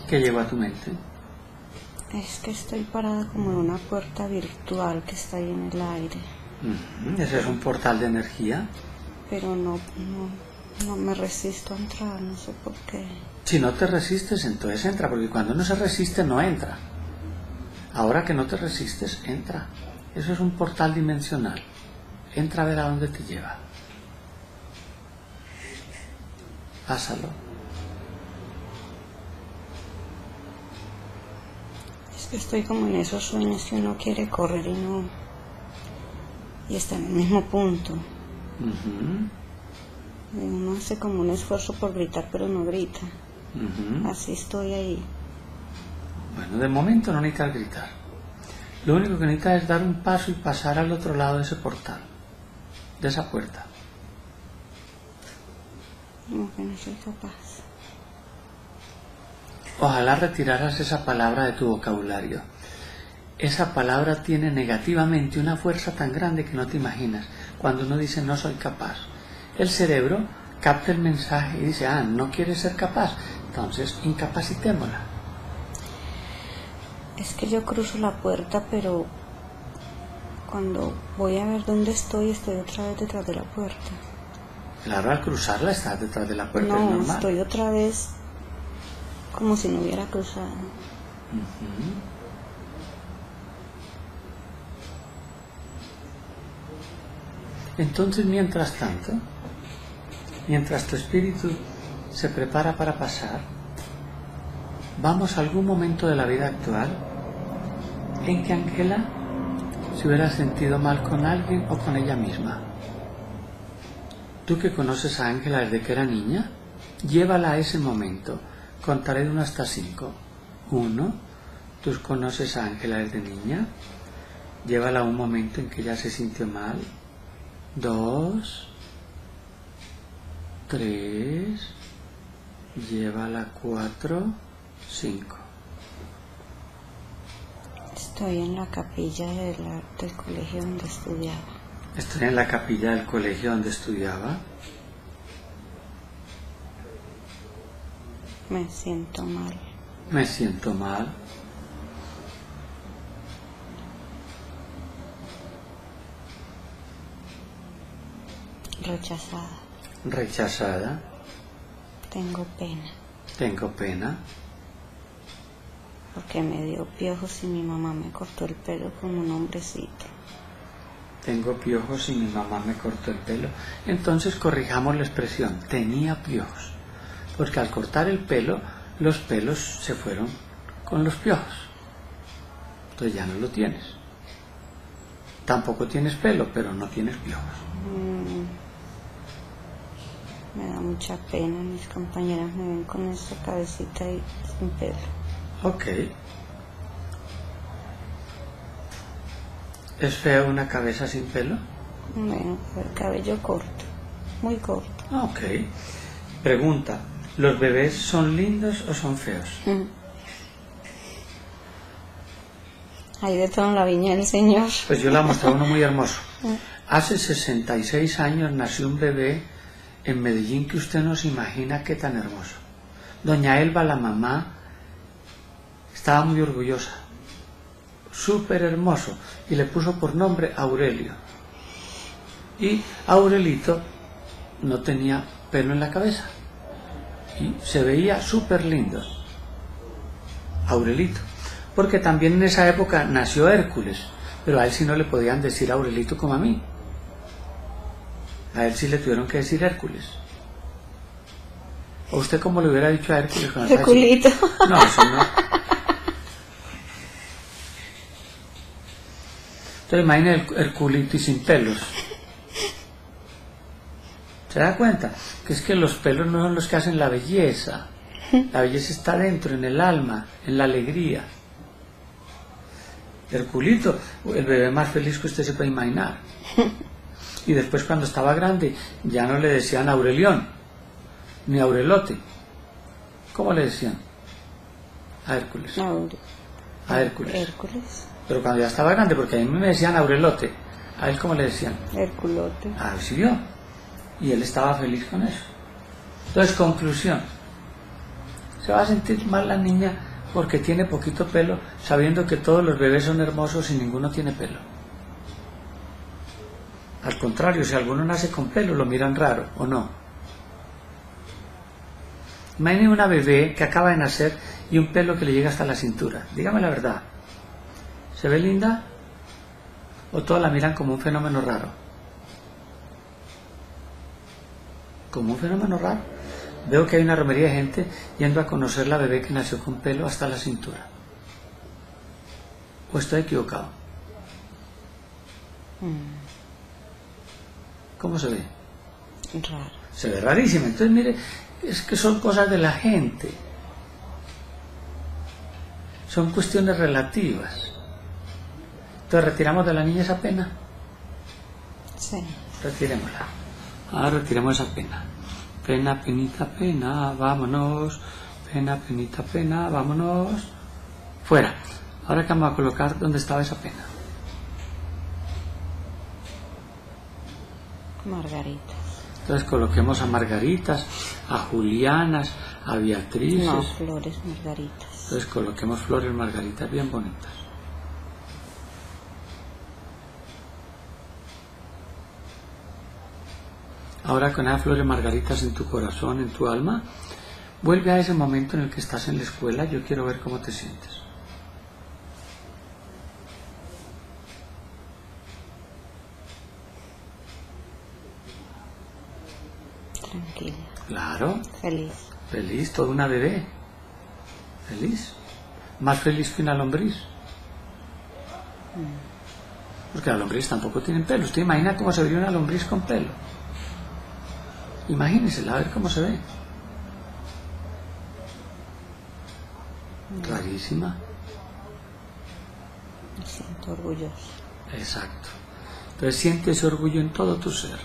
¿Qué llegó a tu mente? Es que estoy parada como en una puerta virtual que está ahí en el aire. Ese es un portal de energía. Pero no me resisto a entrar, no sé por qué. Si no te resistes, entonces entra, porque cuando no se resiste, no entra. Ahora que no te resistes, entra. Eso es un portal dimensional. Entra a ver a dónde te lleva. Pásalo. Es que estoy como en esos sueños que uno quiere correr y no... Y está en el mismo punto. Y uno hace como un esfuerzo por gritar, pero no grita. Así estoy ahí. Bueno, de momento no necesitas gritar. Lo único que necesitas es dar un paso y pasar al otro lado de ese portal, de esa puerta. Como que no soy capaz. Ojalá retiraras esa palabra de tu vocabulario. Esa palabra tiene negativamente una fuerza tan grande que no te imaginas. Cuando uno dice no soy capaz, el cerebro capta el mensaje y dice, no quieres ser capaz, entonces incapacitémosla. Es que yo cruzo la puerta, pero cuando voy a ver dónde estoy otra vez detrás de la puerta. Claro, al cruzarla estás detrás de la puerta, es No, normal. estoy otra vez como si no hubiera cruzado. Entonces, mientras tanto, mientras tu espíritu se prepara para pasar, vamos a algún momento de la vida actual en que Ángela se hubiera sentido mal con alguien o con ella misma. Tú que conoces a Ángela desde que era niña, llévala a ese momento. Contaré de 1 hasta 5. 1, tú conoces a Ángela desde niña, llévala a un momento en que ella se sintió mal. 2, 3, llévala a 4, 5. Estoy en la capilla del colegio donde estudiaba. Estoy en la capilla del colegio donde estudiaba. Me siento mal. Me siento mal. Rechazada. Rechazada. Tengo pena. Tengo pena. Porque me dio piojos y mi mamá me cortó el pelo como un hombrecito. Tengo piojos y mi mamá me cortó el pelo. Entonces corrijamos la expresión. Tenía piojos. Porque al cortar el pelo, los pelos se fueron con los piojos. Entonces ya no lo tienes. Tampoco tienes pelo, pero no tienes piojos. Me da mucha pena. Mis compañeras me ven con esa cabecita y sin pelo. Ok. ¿Es feo una cabeza sin pelo? Bueno, el cabello corto. Muy corto. Ok. Pregunta. ¿Los bebés son lindos o son feos? Hay de todo en la viña del Señor. Pues yo le he mostrado uno muy hermoso. Hace 66 años nació un bebé en Medellín que usted no se imagina qué tan hermoso. Doña Elba, la mamá, estaba muy orgullosa. Súper hermoso. Y le puso por nombre Aurelio. Y Aurelito no tenía pelo en la cabeza. Y se veía súper lindo. Aurelito. Porque también en esa época nació Hércules. Pero a él sí no le podían decir Aurelito como a mí. A él sí le tuvieron que decir Hércules. ¿O usted cómo le hubiera dicho a Hércules? Herculito. No, eso no. Entonces imagina el Herculito y sin pelos. ¿Se da cuenta? Que es que los pelos no son los que hacen la belleza. La belleza está dentro, en el alma, en la alegría. Herculito, el bebé más feliz que usted se puede imaginar. Y después cuando estaba grande ya no le decían Aurelión, ni Aurelote. ¿Cómo le decían? A Hércules. A Hércules. Hércules. Pero cuando ya estaba grande, porque a mí me decían Aurelote, ¿a él cómo le decían? Herculote. Ah, sí vio. Y él estaba feliz con eso. Entonces, conclusión. Se va a sentir mal la niña porque tiene poquito pelo, sabiendo que todos los bebés son hermosos y ninguno tiene pelo. Al contrario, si alguno nace con pelo, lo miran raro, ¿o no? Imagine una bebé que acaba de nacer y un pelo que le llega hasta la cintura. Dígame la verdad. ¿Se ve linda? ¿O todos la miran como un fenómeno raro? Como un fenómeno raro. Veo que hay una romería de gente yendo a conocer la bebé que nació con pelo hasta la cintura. ¿O estoy equivocado? ¿Cómo se ve? Raro. Se ve rarísimo. Entonces, mire, es que son cosas de la gente. Son cuestiones relativas. Entonces, ¿retiramos de la niña esa pena? Sí. Retirémosla. Ahora retiremos esa pena. Pena, penita, pena, vámonos. Pena, penita, pena, vámonos. Fuera. Ahora que vamos a colocar dónde estaba esa pena. Margaritas. Entonces coloquemos a Margaritas, a Julianas, a Beatrices. No, flores margaritas. Entonces coloquemos flores margaritas bien bonitas. Ahora con esas flores margaritas en tu corazón, en tu alma, vuelve a ese momento en el que estás en la escuela. Yo quiero ver cómo te sientes. Tranquila. Claro. Feliz. Feliz, toda una bebé. Feliz. Más feliz que una lombriz. Porque las lombrices tampoco tienen pelo. ¿Usted imagina cómo se vería una lombriz con pelo? Imagínensela, a ver cómo se ve. Clarísima. Me siento orgullosa. Exacto. Entonces siente ese orgullo en todo tu ser.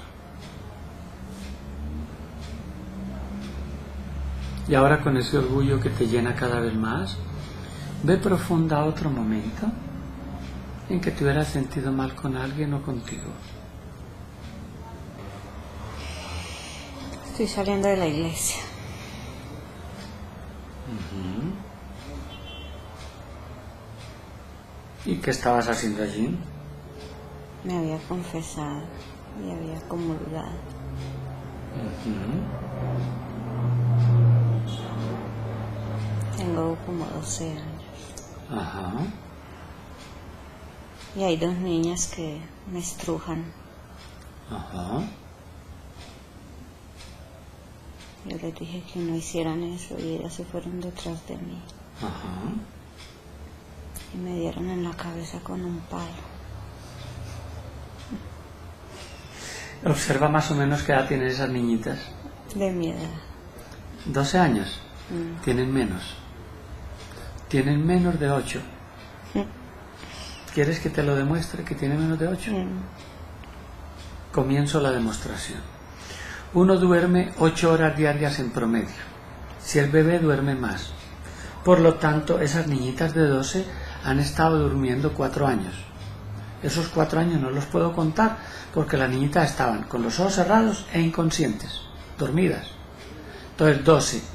Y ahora con ese orgullo que te llena cada vez más, ve profunda a otro momento en que te hubieras sentido mal con alguien o contigo. Estoy saliendo de la iglesia. ¿Y qué estabas haciendo allí? Me había confesado y había comulgado. Tengo como 12 años. Ajá. Y hay dos niñas que me estrujan. Ajá. Yo les dije que no hicieran eso y ellas se fueron detrás de mí. Ajá. Y me dieron en la cabeza con un palo. Observa más o menos qué edad tienen esas niñitas. De mi edad. 12 años. Tienen menos. Tienen menos de 8. ¿Quieres que te lo demuestre que tiene menos de 8? Comienzo la demostración. Uno duerme 8 horas diarias en promedio. Si el bebé duerme más. Por lo tanto, esas niñitas de 12 han estado durmiendo 4 años. Esos 4 años no los puedo contar porque las niñitas estaban con los ojos cerrados e inconscientes, dormidas. Entonces 12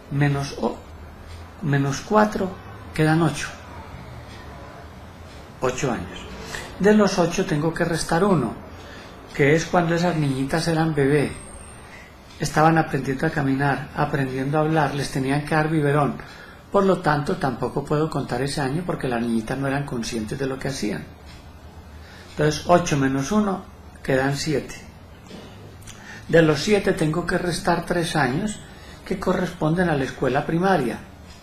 menos 4 quedan 8. 8 años. De los 8 tengo que restar 1, que es cuando esas niñitas eran bebé. Estaban aprendiendo a caminar, aprendiendo a hablar, les tenían que dar biberón. Por lo tanto, tampoco puedo contar ese año porque las niñitas no eran conscientes de lo que hacían. Entonces, 8 menos 1 quedan 7. De los 7 tengo que restar 3 años que corresponden a la escuela primaria,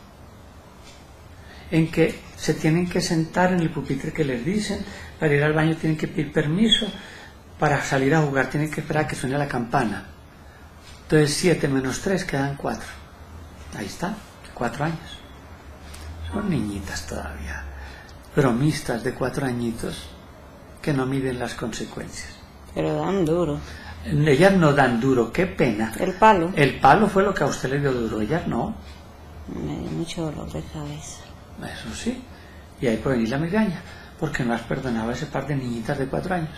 en que se tienen que sentar en el pupitre que les dicen, para ir al baño tienen que pedir permiso, para salir a jugar tienen que esperar a que suene la campana. Entonces 7 menos 3 quedan 4. Ahí está, 4 años. Son niñitas todavía, bromistas de 4 añitos que no miden las consecuencias. Pero dan duro. Ellas no dan duro, qué pena. El palo. El palo fue lo que a usted le dio duro, ellas no. Me dio mucho dolor de cabeza. Eso sí. Y ahí puede venir la migraña, porque no has perdonado a ese par de niñitas de 4 años.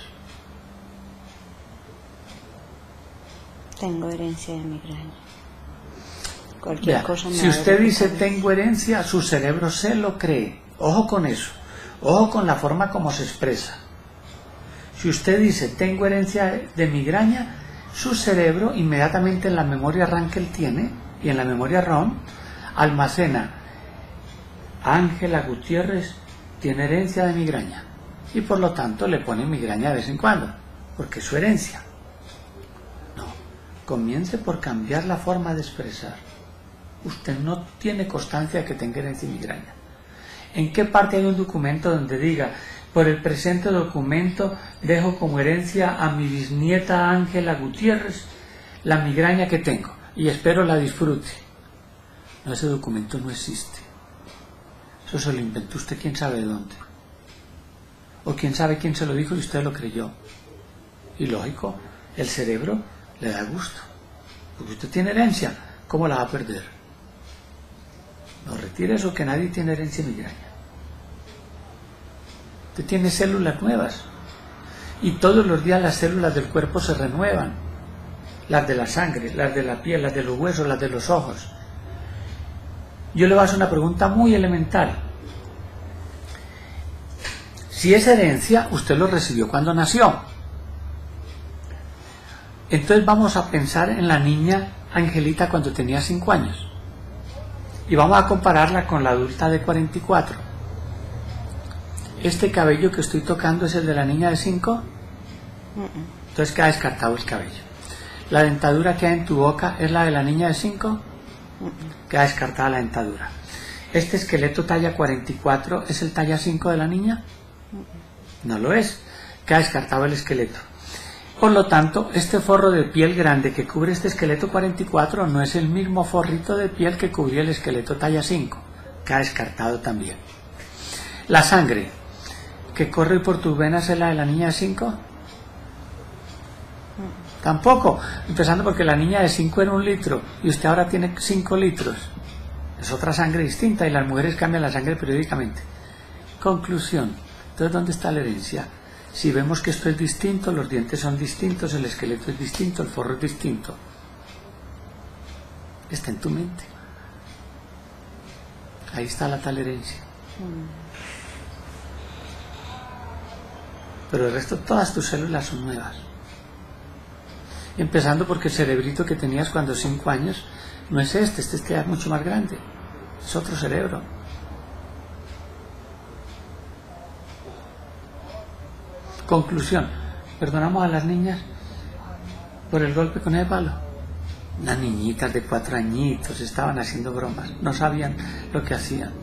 Tengo herencia de migraña. Cualquier Vea, cosa me si da usted dolor de dice cabeza. tengo herencia, su cerebro se lo cree. Ojo con eso. Ojo con la forma como se expresa. Si usted dice tengo herencia de migraña, su cerebro inmediatamente en la memoria RAM que él tiene y en la memoria ROM almacena: Ángela Gutiérrez tiene herencia de migraña, y por lo tanto le pone migraña de vez en cuando, porque es su herencia. No, comience por cambiar la forma de expresar. Usted no tiene constancia de que tenga herencia de migraña. ¿En qué parte hay un documento donde diga: por el presente documento dejo como herencia a mi bisnieta Ángela Gutiérrez la migraña que tengo y espero la disfrute? No, ese documento no existe. Eso se lo inventó usted quién sabe de dónde. O quién sabe quién se lo dijo y usted lo creyó. Y lógico, el cerebro le da gusto. Porque usted tiene herencia, ¿cómo la va a perder? No, retire eso, que nadie tiene herencia de migraña. Usted tiene células nuevas. Y todos los días las células del cuerpo se renuevan. Las de la sangre, las de la piel, las de los huesos, las de los ojos. Yo le voy a hacer una pregunta muy elemental. Si es herencia, usted lo recibió cuando nació. Entonces vamos a pensar en la niña Angelita cuando tenía 5 años. Y vamos a compararla con la adulta de 44. ¿Este cabello que estoy tocando es el de la niña de 5? Entonces queda descartado el cabello. ¿La dentadura que hay en tu boca es la de la niña de 5? Queda descartada la dentadura. ¿Este esqueleto talla 44 es el talla 5 de la niña? No lo es. Queda descartado el esqueleto. Por lo tanto, este forro de piel grande que cubre este esqueleto 44 no es el mismo forrito de piel que cubría el esqueleto talla 5. Queda descartado también. ¿La sangre que corre por tus venas es la de la niña de 5? Tampoco. Empezando porque la niña de 5 era 1 litro y usted ahora tiene 5 litros. Es otra sangre distinta y las mujeres cambian la sangre periódicamente. Conclusión. Entonces, ¿dónde está la herencia? Si vemos que esto es distinto, los dientes son distintos, el esqueleto es distinto, el forro es distinto. Está en tu mente. Ahí está la tal herencia. Pero el resto, todas tus células son nuevas. Empezando porque el cerebrito que tenías cuando 5 años no es este es mucho más grande. Es otro cerebro. Conclusión. ¿Perdonamos a las niñas por el golpe con el palo? Unas niñitas de 4 añitos estaban haciendo bromas. No sabían lo que hacían.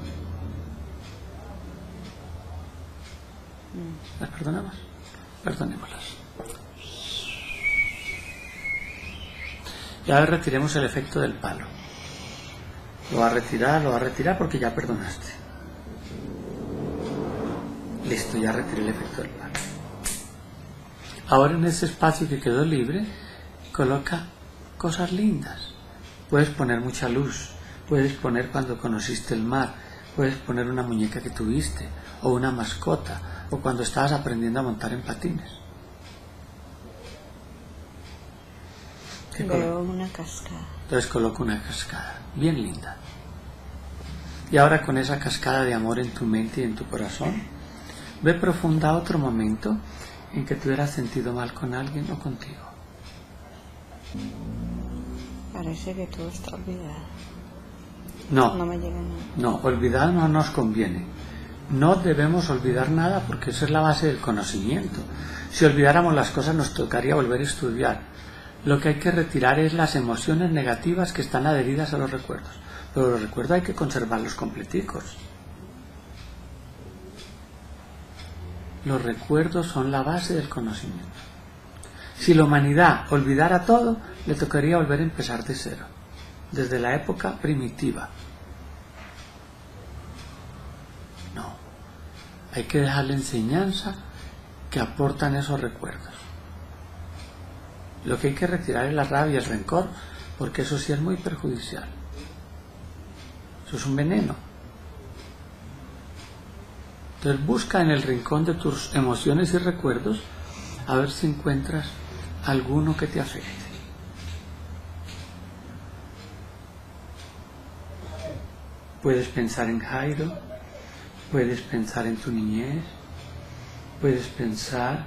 ¿Las perdonamos? Perdonémoslas. Y ahora retiremos el efecto del palo. Lo va a retirar porque ya perdonaste. Listo, ya retiré el efecto del palo. Ahora en ese espacio que quedó libre, coloca cosas lindas. Puedes poner mucha luz, puedes poner cuando conociste el mar, puedes poner una muñeca que tuviste, o una mascota, o cuando estabas aprendiendo a montar en patines. Veo una cascada. Entonces coloco una cascada, bien linda. Y ahora con esa cascada de amor en tu mente y en tu corazón, ve profunda otro momento en que te hubieras sentido mal con alguien o contigo. Parece que todo está olvidado. No, No me llega nada. no, olvidar no nos conviene. No debemos olvidar nada porque esa es la base del conocimiento. Si olvidáramos las cosas nos tocaría volver a estudiar. Lo que hay que retirar es las emociones negativas que están adheridas a los recuerdos. Pero los recuerdos hay que conservarlos completicos. Los recuerdos son la base del conocimiento. Si la humanidad olvidara todo, le tocaría volver a empezar de cero, desde la época primitiva. No, hay que dejar la enseñanza que aportan esos recuerdos. Lo que hay que retirar es la rabia, el rencor, porque eso sí es muy perjudicial. Eso es un veneno. Entonces busca en el rincón de tus emociones y recuerdos a ver si encuentras alguno que te afecte. Puedes pensar en Jairo, puedes pensar en tu niñez, puedes pensar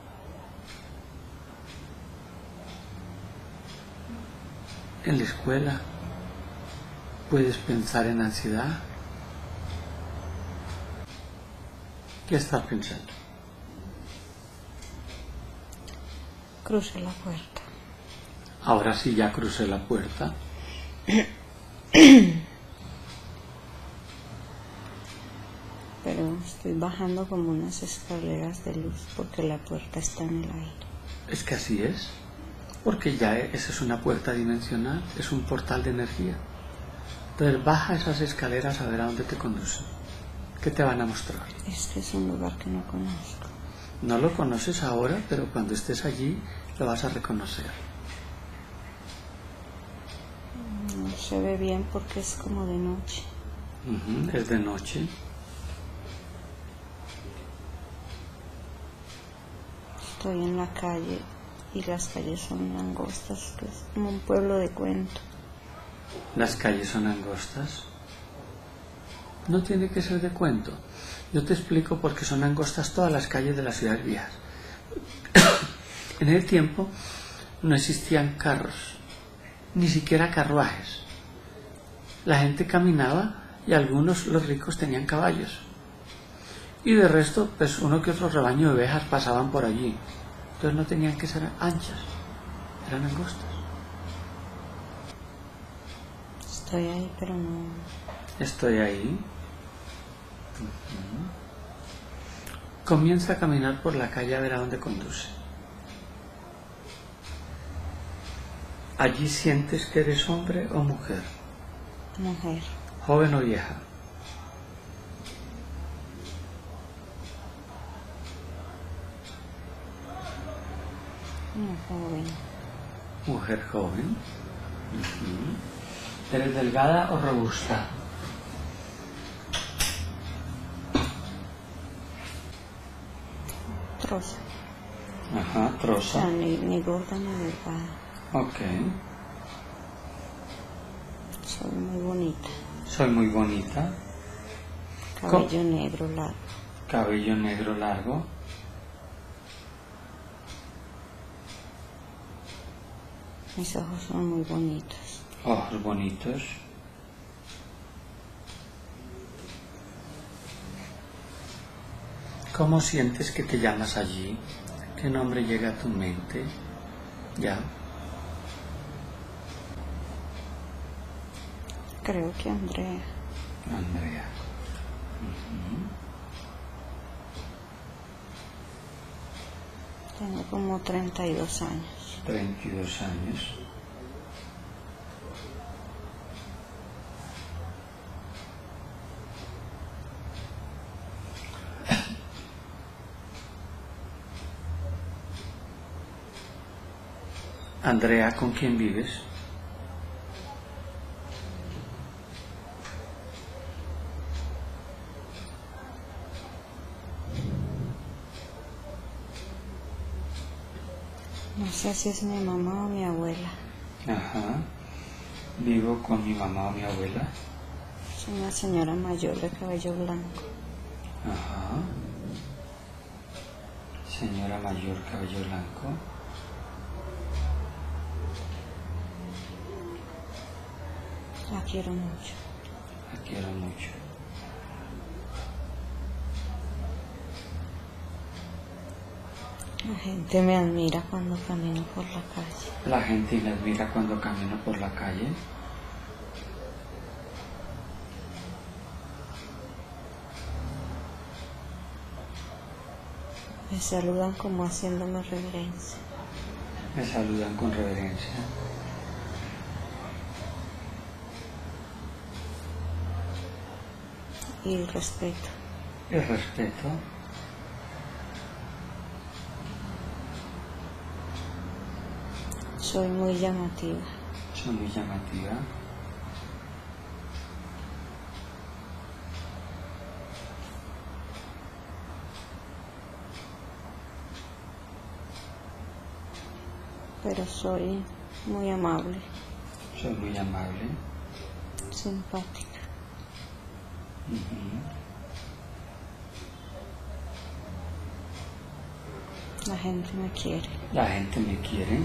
en la escuela, puedes pensar en ansiedad. ¿Qué estás pensando? Crucé la puerta. Ahora sí ya crucé la puerta. Pero estoy bajando como unas escaleras de luz porque la puerta está en el aire. Es que así es, porque ya esa es una puerta dimensional, es un portal de energía. Entonces baja esas escaleras a ver a dónde te conducen. ¿Qué te van a mostrar? Este es un lugar que no conozco. No lo conoces ahora, pero cuando estés allí lo vas a reconocer. No se ve bien porque es como de noche. Es de noche. Estoy en la calle y las calles son angostas, que es como un pueblo de cuento. Las calles son angostas. No tiene que ser de cuento. Yo te explico por qué son angostas todas las calles de las ciudades viejas. En el tiempo no existían carros, ni siquiera carruajes. La gente caminaba y algunos, los ricos, tenían caballos. Y de resto, pues uno que otro rebaño de ovejas pasaban por allí. Entonces no tenían que ser anchas, eran angostas. Estoy ahí, pero no... Estoy ahí. Comienza a caminar por la calle a ver a dónde conduce. Allí sientes que eres hombre o mujer, Mujer. joven o vieja. No, joven. Mujer joven. ¿Eres delgada o robusta? Troza. Ajá, O troza. sea, ni gorda ni delgada. Ok. Soy muy bonita. Soy muy bonita. Cabello negro largo. Cabello negro largo. Mis ojos son muy bonitos. Ojos bonitos. ¿Cómo sientes que te llamas allí? ¿Qué nombre llega a tu mente? ¿Ya? Creo que Andrea. Andrea. Tengo como 32 años. 32 años. Andrea, ¿con quién vives? No sé si es mi mamá o mi abuela. Ajá. Vivo con mi mamá o mi abuela. Es una señora mayor de cabello blanco. Ajá. Señora mayor, cabello blanco. La quiero mucho. La quiero mucho. La gente me admira cuando camino por la calle. La gente me admira cuando camino por la calle. Me saludan como haciéndome reverencia. Me saludan con reverencia. Y respeto. Y respeto. Soy muy llamativa. Soy muy llamativa. Pero soy muy amable, Soy muy amable. simpática. La gente me quiere. La gente me quiere.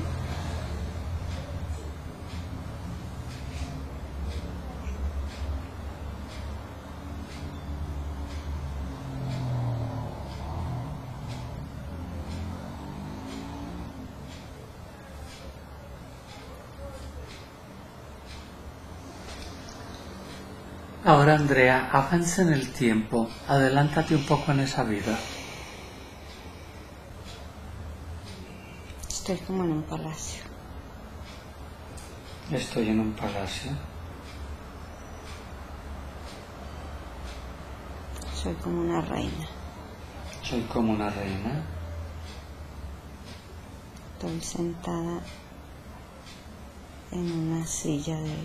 Ahora, Andrea, avanza en el tiempo, adelántate un poco en esa vida. Estoy como en un palacio. Estoy en un palacio. Soy como una reina. Soy como una reina. Estoy sentada en una silla de...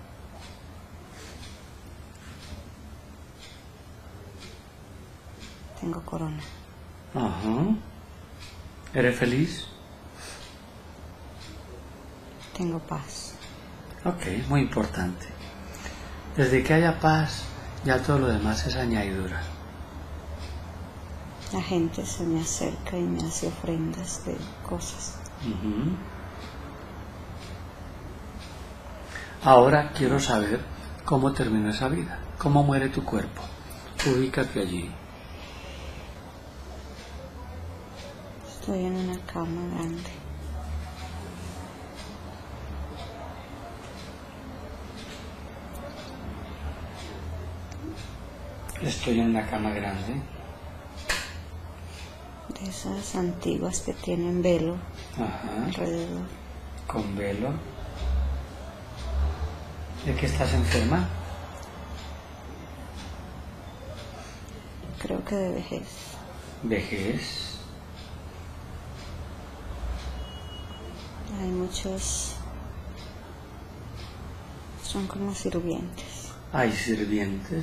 Tengo corona. Ajá. ¿Eres feliz? Tengo paz. Ok, muy importante. Desde que haya paz, ya todo lo demás es añadidura. La gente se me acerca y me hace ofrendas de cosas. Ujú. Ahora quiero saber cómo terminó esa vida, cómo muere tu cuerpo. Ubícate allí. Estoy en una cama grande. Estoy en una cama grande. De esas antiguas que tienen velo Ajá. alrededor. Con velo. ¿De qué estás enferma? Creo que de vejez. Vejez. Hay muchos... Son como sirvientes. Hay sirvientes.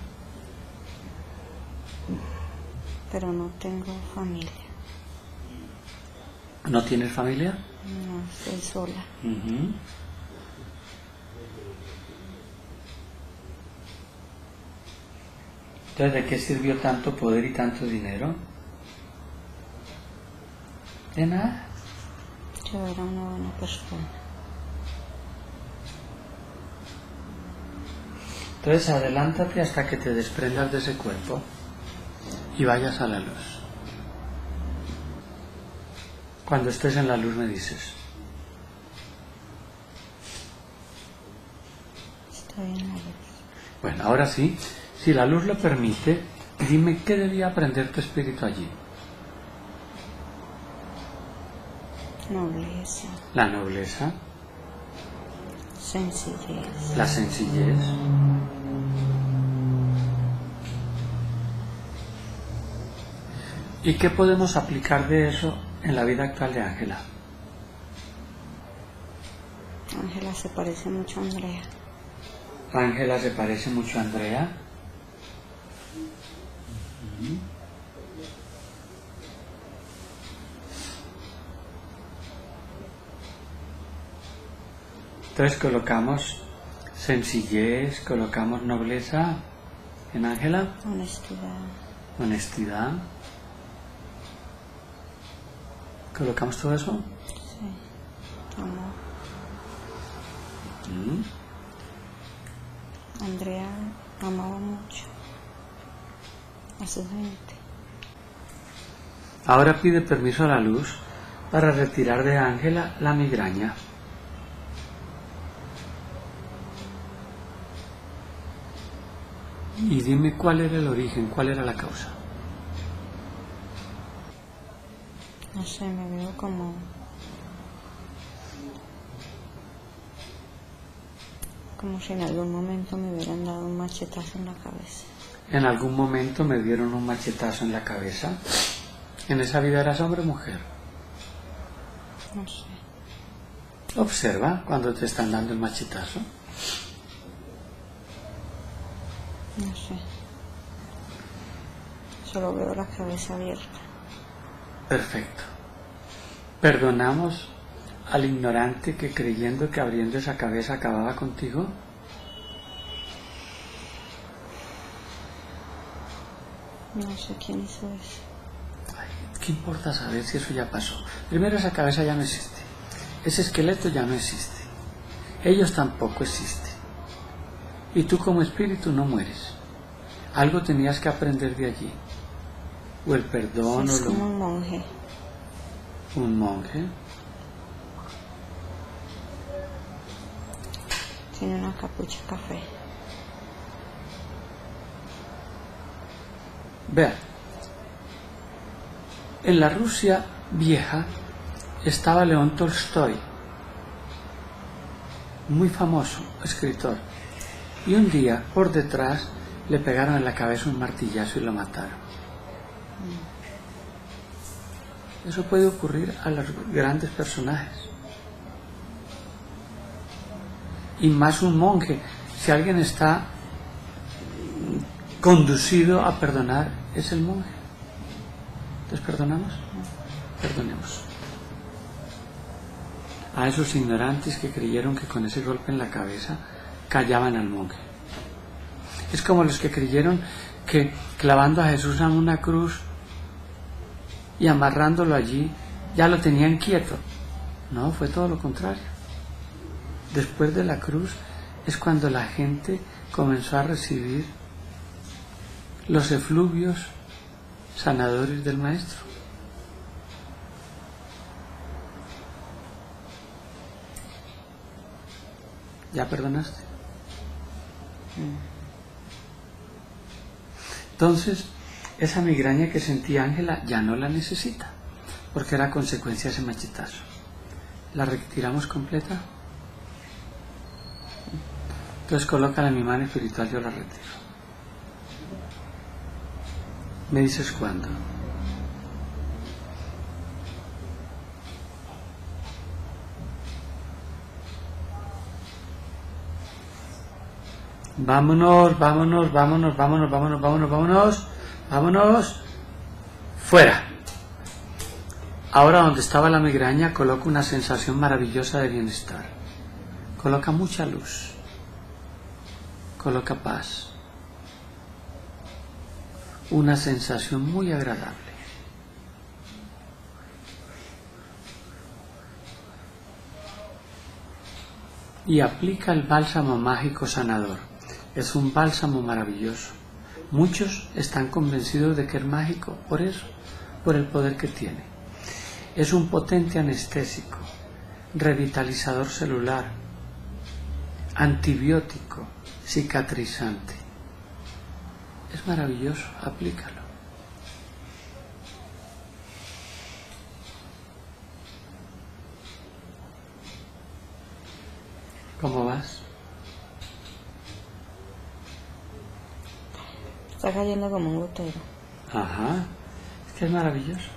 Pero no tengo familia. ¿No tienes familia? No, estoy sola. Ujú. Entonces, ¿de qué sirvió tanto poder y tanto dinero? De nada. Yo era una buena persona. Entonces, adelántate hasta que te desprendas de ese cuerpo y vayas a la luz. Cuando estés en la luz me dices. Estoy en la luz. Bueno, ahora sí, si la luz lo permite, dime qué debía aprender tu espíritu allí. Nobleza, La nobleza, sencillez, la sencillez. ¿Y qué podemos aplicar de eso en la vida actual de Ángela? Ángela se parece mucho a Andrea. Ángela se parece mucho a Andrea. Entonces colocamos sencillez, colocamos nobleza en Ángela, Honestidad, honestidad. ¿Colocamos todo eso? sí, amor. Mm. Andrea amaba mucho a su gente. Ahora pide permiso a la luz para retirar de Ángela la migraña. Y dime cuál era el origen, cuál era la causa. No sé, me veo como si en algún momento me hubieran dado un machetazo en la cabeza. En algún momento me dieron un machetazo en la cabeza. ¿En esa vida eras hombre o mujer? No sé. Observa cuando te están dando el machetazo. No sé. Solo veo la cabeza abierta. Perfecto. ¿Perdonamos al ignorante que creyendo que abriendo esa cabeza acababa contigo? No sé quién hizo eso. Ay, ¿qué importa saber si eso ya pasó? Primero, esa cabeza ya no existe. Ese esqueleto ya no existe. Ellos tampoco existen. Y tú como espíritu no mueres. Algo tenías que aprender de allí. O el perdón, Sí, es o como un monje. un monje. Tiene una capucha café. Vean, en la Rusia vieja estaba León Tolstoy, muy famoso escritor, y un día por detrás le pegaron en la cabeza un martillazo y lo mataron. Eso puede ocurrir a los grandes personajes. Y más un monje. Si alguien está conducido a perdonar, es el monje. ¿Entonces perdonamos? Perdonemos. A esos ignorantes que creyeron que con ese golpe en la cabeza callaban al monje. Es como los que creyeron que clavando a Jesús en una cruz y amarrándolo allí ya lo tenían quieto. No, fue todo lo contrario. Después de la cruz es cuando la gente comenzó a recibir los efluvios sanadores del Maestro. ¿Ya perdonaste? Entonces, esa migraña que sentía Ángela ya no la necesita, porque era consecuencia de ese machetazo. ¿La retiramos completa? Entonces colócala en mi mano espiritual, yo la retiro. ¿Me dices cuándo? Vámonos, vámonos, vámonos, vámonos, vámonos, vámonos, vámonos, vámonos. Fuera. Ahora donde estaba la migraña coloca una sensación maravillosa de bienestar. Coloca mucha luz. Coloca paz. Una sensación muy agradable. Y aplica el bálsamo mágico sanador. Es un bálsamo maravilloso. Muchos están convencidos de que es mágico, por eso, por el poder que tiene. Es un potente anestésico, revitalizador celular, antibiótico, cicatrizante. Es maravilloso, aplícalo. ¿Cómo vas? Está cayendo como un gotero. Ajá, es que es maravilloso.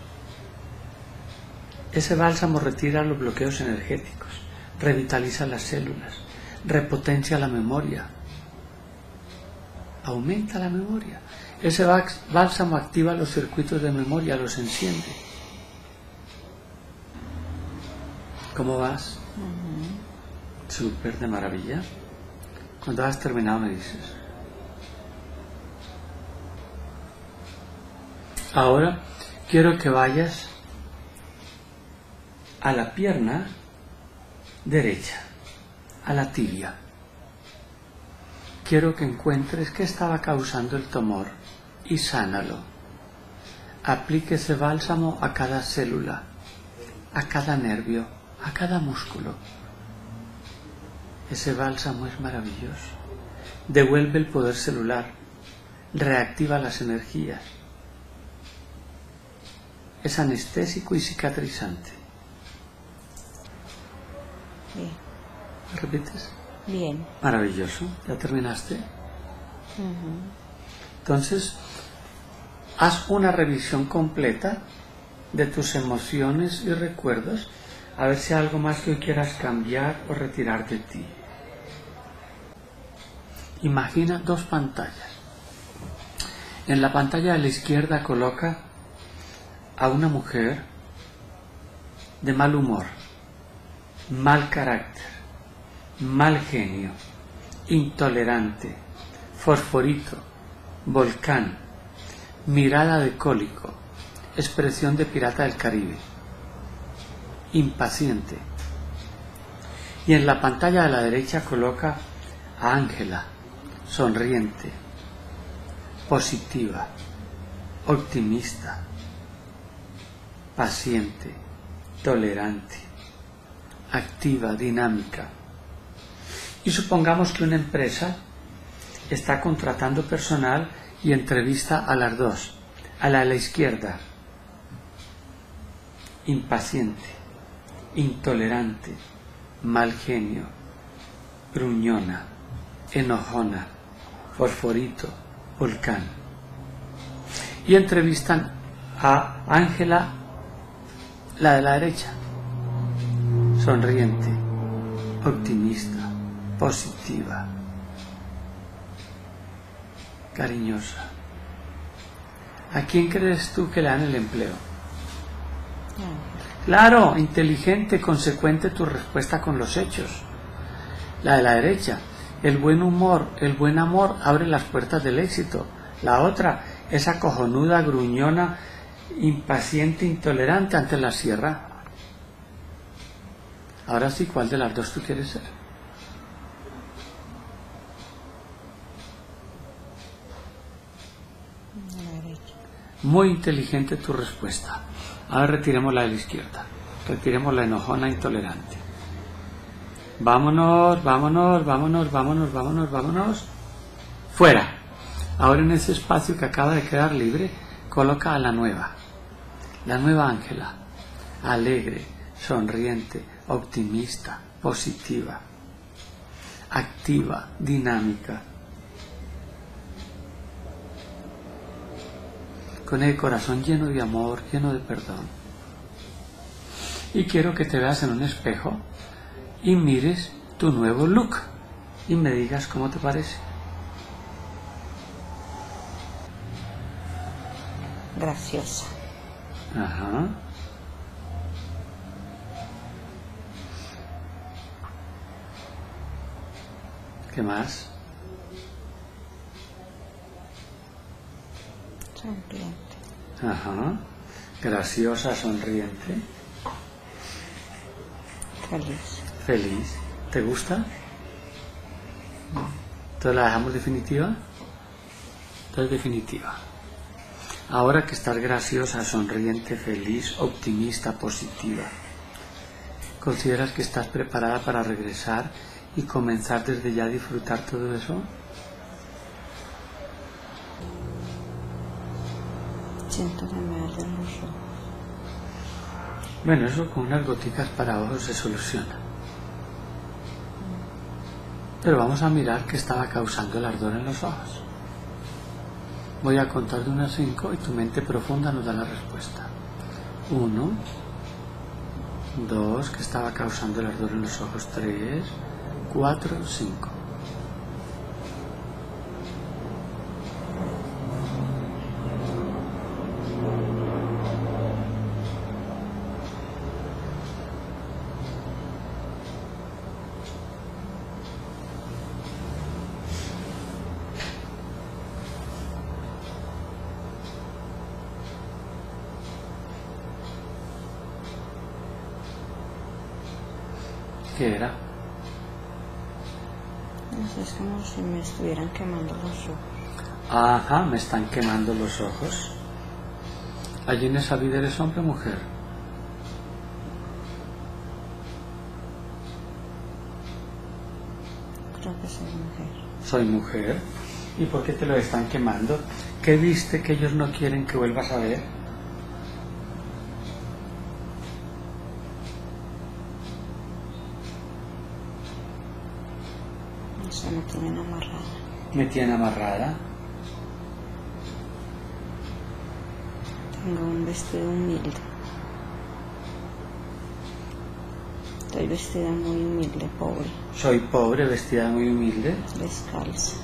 Ese bálsamo retira los bloqueos energéticos, revitaliza las células, repotencia la memoria, aumenta la memoria. Ese bálsamo activa los circuitos de memoria, los enciende. ¿Cómo vas? Súper de maravilla. Cuando has terminado me dices. Ahora quiero que vayas a la pierna derecha, a la tibia. Quiero que encuentres qué estaba causando el tumor y sánalo. Aplique ese bálsamo a cada célula, a cada nervio, a cada músculo. Ese bálsamo es maravilloso. Devuelve el poder celular, reactiva las energías. Es anestésico y cicatrizante. Bien. ¿Repites? Bien. Maravilloso. ¿Ya terminaste? Entonces, haz una revisión completa de tus emociones y recuerdos, a ver si hay algo más que hoy quieras cambiar o retirar de ti. Imagina dos pantallas. En la pantalla de la izquierda coloca a una mujer de mal humor, mal carácter, mal genio, intolerante, fosforito, volcán, mirada de cólico, expresión de pirata del Caribe, impaciente. Y en la pantalla de la derecha coloca a Ángela, sonriente, positiva, optimista, paciente, tolerante, activa, dinámica. Y supongamos que una empresa está contratando personal y entrevista a las dos. A la de la izquierda, impaciente, intolerante, mal genio, gruñona, enojona, fosforito, volcán. Y entrevistan a Ángela, la de la derecha, sonriente, optimista, positiva, cariñosa. ¿A quién crees tú que le dan el empleo? Claro, inteligente, consecuente tu respuesta con los hechos. La de la derecha, el buen humor, el buen amor abre las puertas del éxito. La otra, esa cojonuda, gruñona, impaciente, intolerante, antes la cierra. Ahora sí, ¿cuál de las dos tú quieres ser? Muy inteligente tu respuesta. Ahora retiremos la de la izquierda. Retiremos la enojona, intolerante. Vámonos, vámonos, vámonos, vámonos, vámonos, vámonos. Fuera. Ahora en ese espacio que acaba de quedar libre, coloca a la nueva. La nueva Ángela. Alegre, sonriente, optimista, positiva, activa, dinámica. Con el corazón lleno de amor, lleno de perdón. Y quiero que te veas en un espejo y mires tu nuevo look y me digas cómo te parece. Graciosa. Ajá. ¿Qué más? Sonriente. Ajá. Graciosa, sonriente. Feliz. Feliz. ¿Te gusta? ¿Entonces la dejamos definitiva? Entonces definitiva. Ahora que estás graciosa, sonriente, feliz, optimista, positiva, ¿consideras que estás preparada para regresar y comenzar desde ya a disfrutar todo eso? Siento que me arden los ojos. Bueno, eso con unas goticas para ojos se soluciona. Pero vamos a mirar qué estaba causando el ardor en los ojos. Voy a contar de 1 a 5 y tu mente profunda nos da la respuesta. 1, 2, que estaba causando el ardor en los ojos. 3, 4, 5. ¿Qué era? No sé, es como si me estuvieran quemando los ojos. Ajá, me están quemando los ojos. ¿Allí en esa vida eres hombre o mujer? Creo que soy mujer. Soy mujer. ¿Y por qué te lo están quemando? ¿Qué viste que ellos no quieren que vuelvas a ver? No sé, me tienen amarrada. ¿Me tienen amarrada? Tengo un vestido humilde. Estoy vestida muy humilde, pobre, Soy pobre, vestida muy humilde. descalza.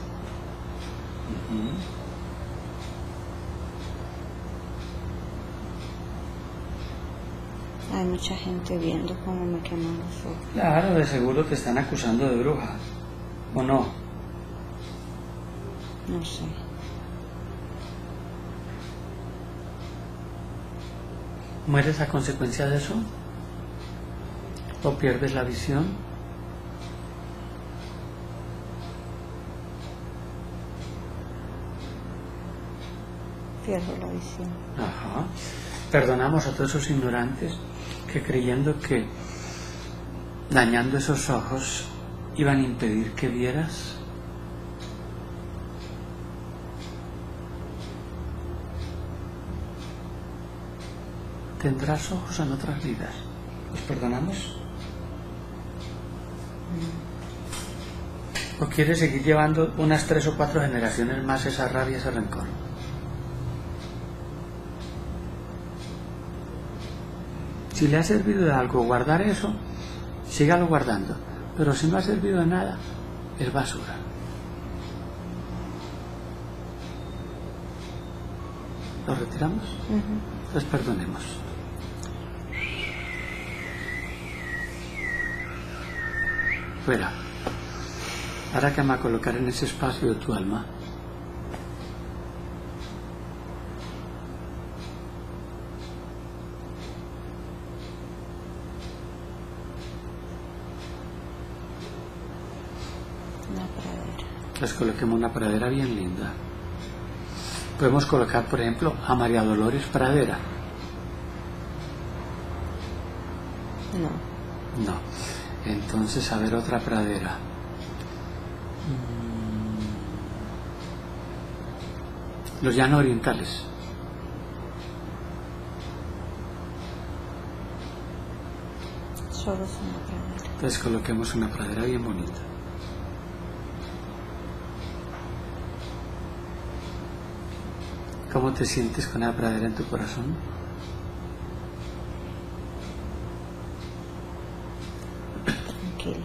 Hay mucha gente viendo cómo me queman los ojos. Claro, de seguro te están acusando de bruja. ¿O no? No sé. ¿Mueres a consecuencia de eso? ¿O pierdes la visión? Pierdo la visión. Ajá. Perdonamos a todos esos ignorantes que creyendo que dañando esos ojos iban a impedir que vieras. Tendrás ojos en otras vidas. ¿Los perdonamos? ¿O quieres seguir llevando unas 3 o 4 generaciones más esa rabia, ese rencor? Si le ha servido de algo guardar eso, sígalo guardando. Pero si no ha servido de nada, es basura. ¿Lo retiramos? Pues perdonemos. Fuera. Ahora que me va a colocar en ese espacio de tu alma. Una pradera. Les coloquemos una pradera bien linda. Podemos colocar, por ejemplo, a María Dolores Pradera. No. No. Entonces, a ver, otra pradera. Los llanos orientales. Solo es una pradera. Entonces coloquemos una pradera bien bonita. ¿Cómo te sientes con la pradera en tu corazón? Tranquila.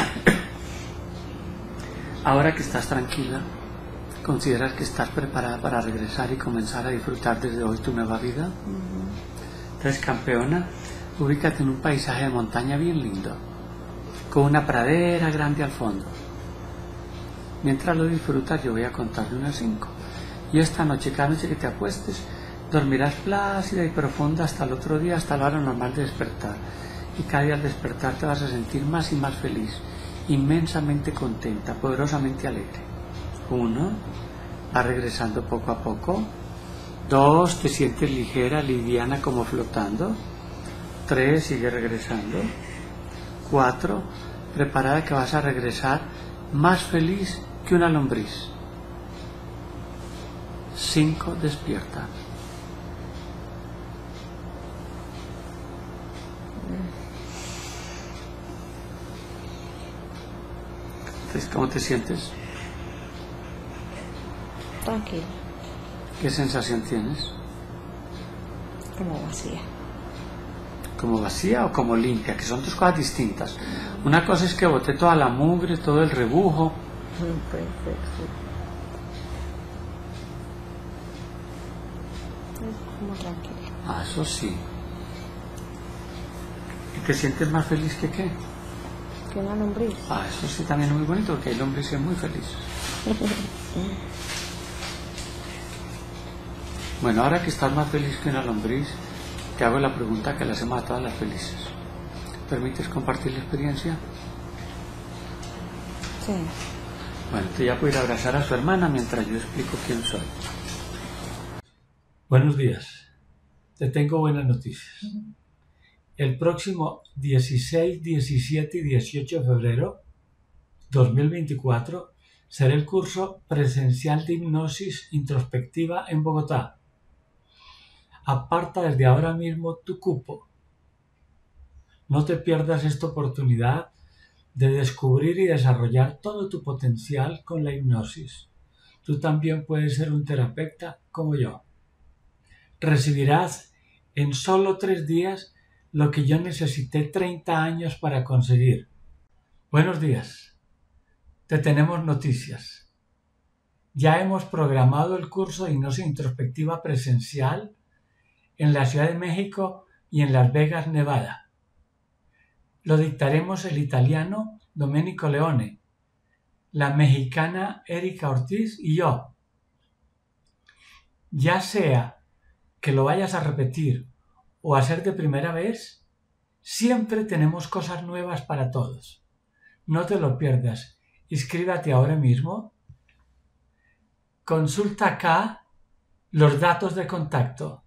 Ahora que estás tranquila, ¿consideras que estás preparada para regresar y comenzar a disfrutar desde hoy tu nueva vida? Entonces, campeona, ubícate en un paisaje de montaña bien lindo, con una pradera grande al fondo. Mientras lo disfrutas, yo voy a contar de 1 a 5. Y esta noche, cada noche que te acuestes, dormirás plácida y profunda hasta el otro día, hasta la hora normal de despertar. Y cada día al despertar te vas a sentir más y más feliz, inmensamente contenta, poderosamente alegre. 1, va regresando poco a poco. 2, te sientes ligera, liviana, como flotando. 3, sigue regresando. 4, preparada que vas a regresar más feliz que una lombriz. 5, despierta. Entonces, ¿cómo te sientes? Tranquila. ¿Qué sensación tienes? Como vacía. ¿Como vacía o como limpia? Que son 2 cosas distintas. Una cosa es que boté toda la mugre, todo el rebujo. Perfecto. Como tranquila. Ah, eso sí. ¿Y te sientes más feliz que qué? Que una lombriz. Ah, eso sí también es muy bonito, porque hay lombrices muy felices. Bueno, ahora que estás más feliz que una lombriz, te hago la pregunta que le hacemos a todas las felices. ¿Permites compartir la experiencia? Sí. Bueno, tú ya puedes abrazar a su hermana mientras yo explico quién soy. Buenos días. Te tengo buenas noticias. El próximo 16, 17 y 18 de febrero 2024 será el curso presencial de hipnosis introspectiva en Bogotá. Aparta desde ahora mismo tu cupo. No te pierdas esta oportunidad de descubrir y desarrollar todo tu potencial con la hipnosis. Tú también puedes ser un terapeuta como yo. Recibirás en solo 3 días lo que yo necesité 30 años para conseguir. Buenos días. Te tenemos noticias. Ya hemos programado el curso de hipnosis introspectiva presencial en la Ciudad de México y en Las Vegas, Nevada. Lo dictaremos el italiano Domenico Leone, la mexicana Erika Ortiz y yo. Ya sea que lo vayas a repetir o a ser de primera vez, siempre tenemos cosas nuevas para todos. No te lo pierdas. Inscríbete ahora mismo. Consulta acá los datos de contacto.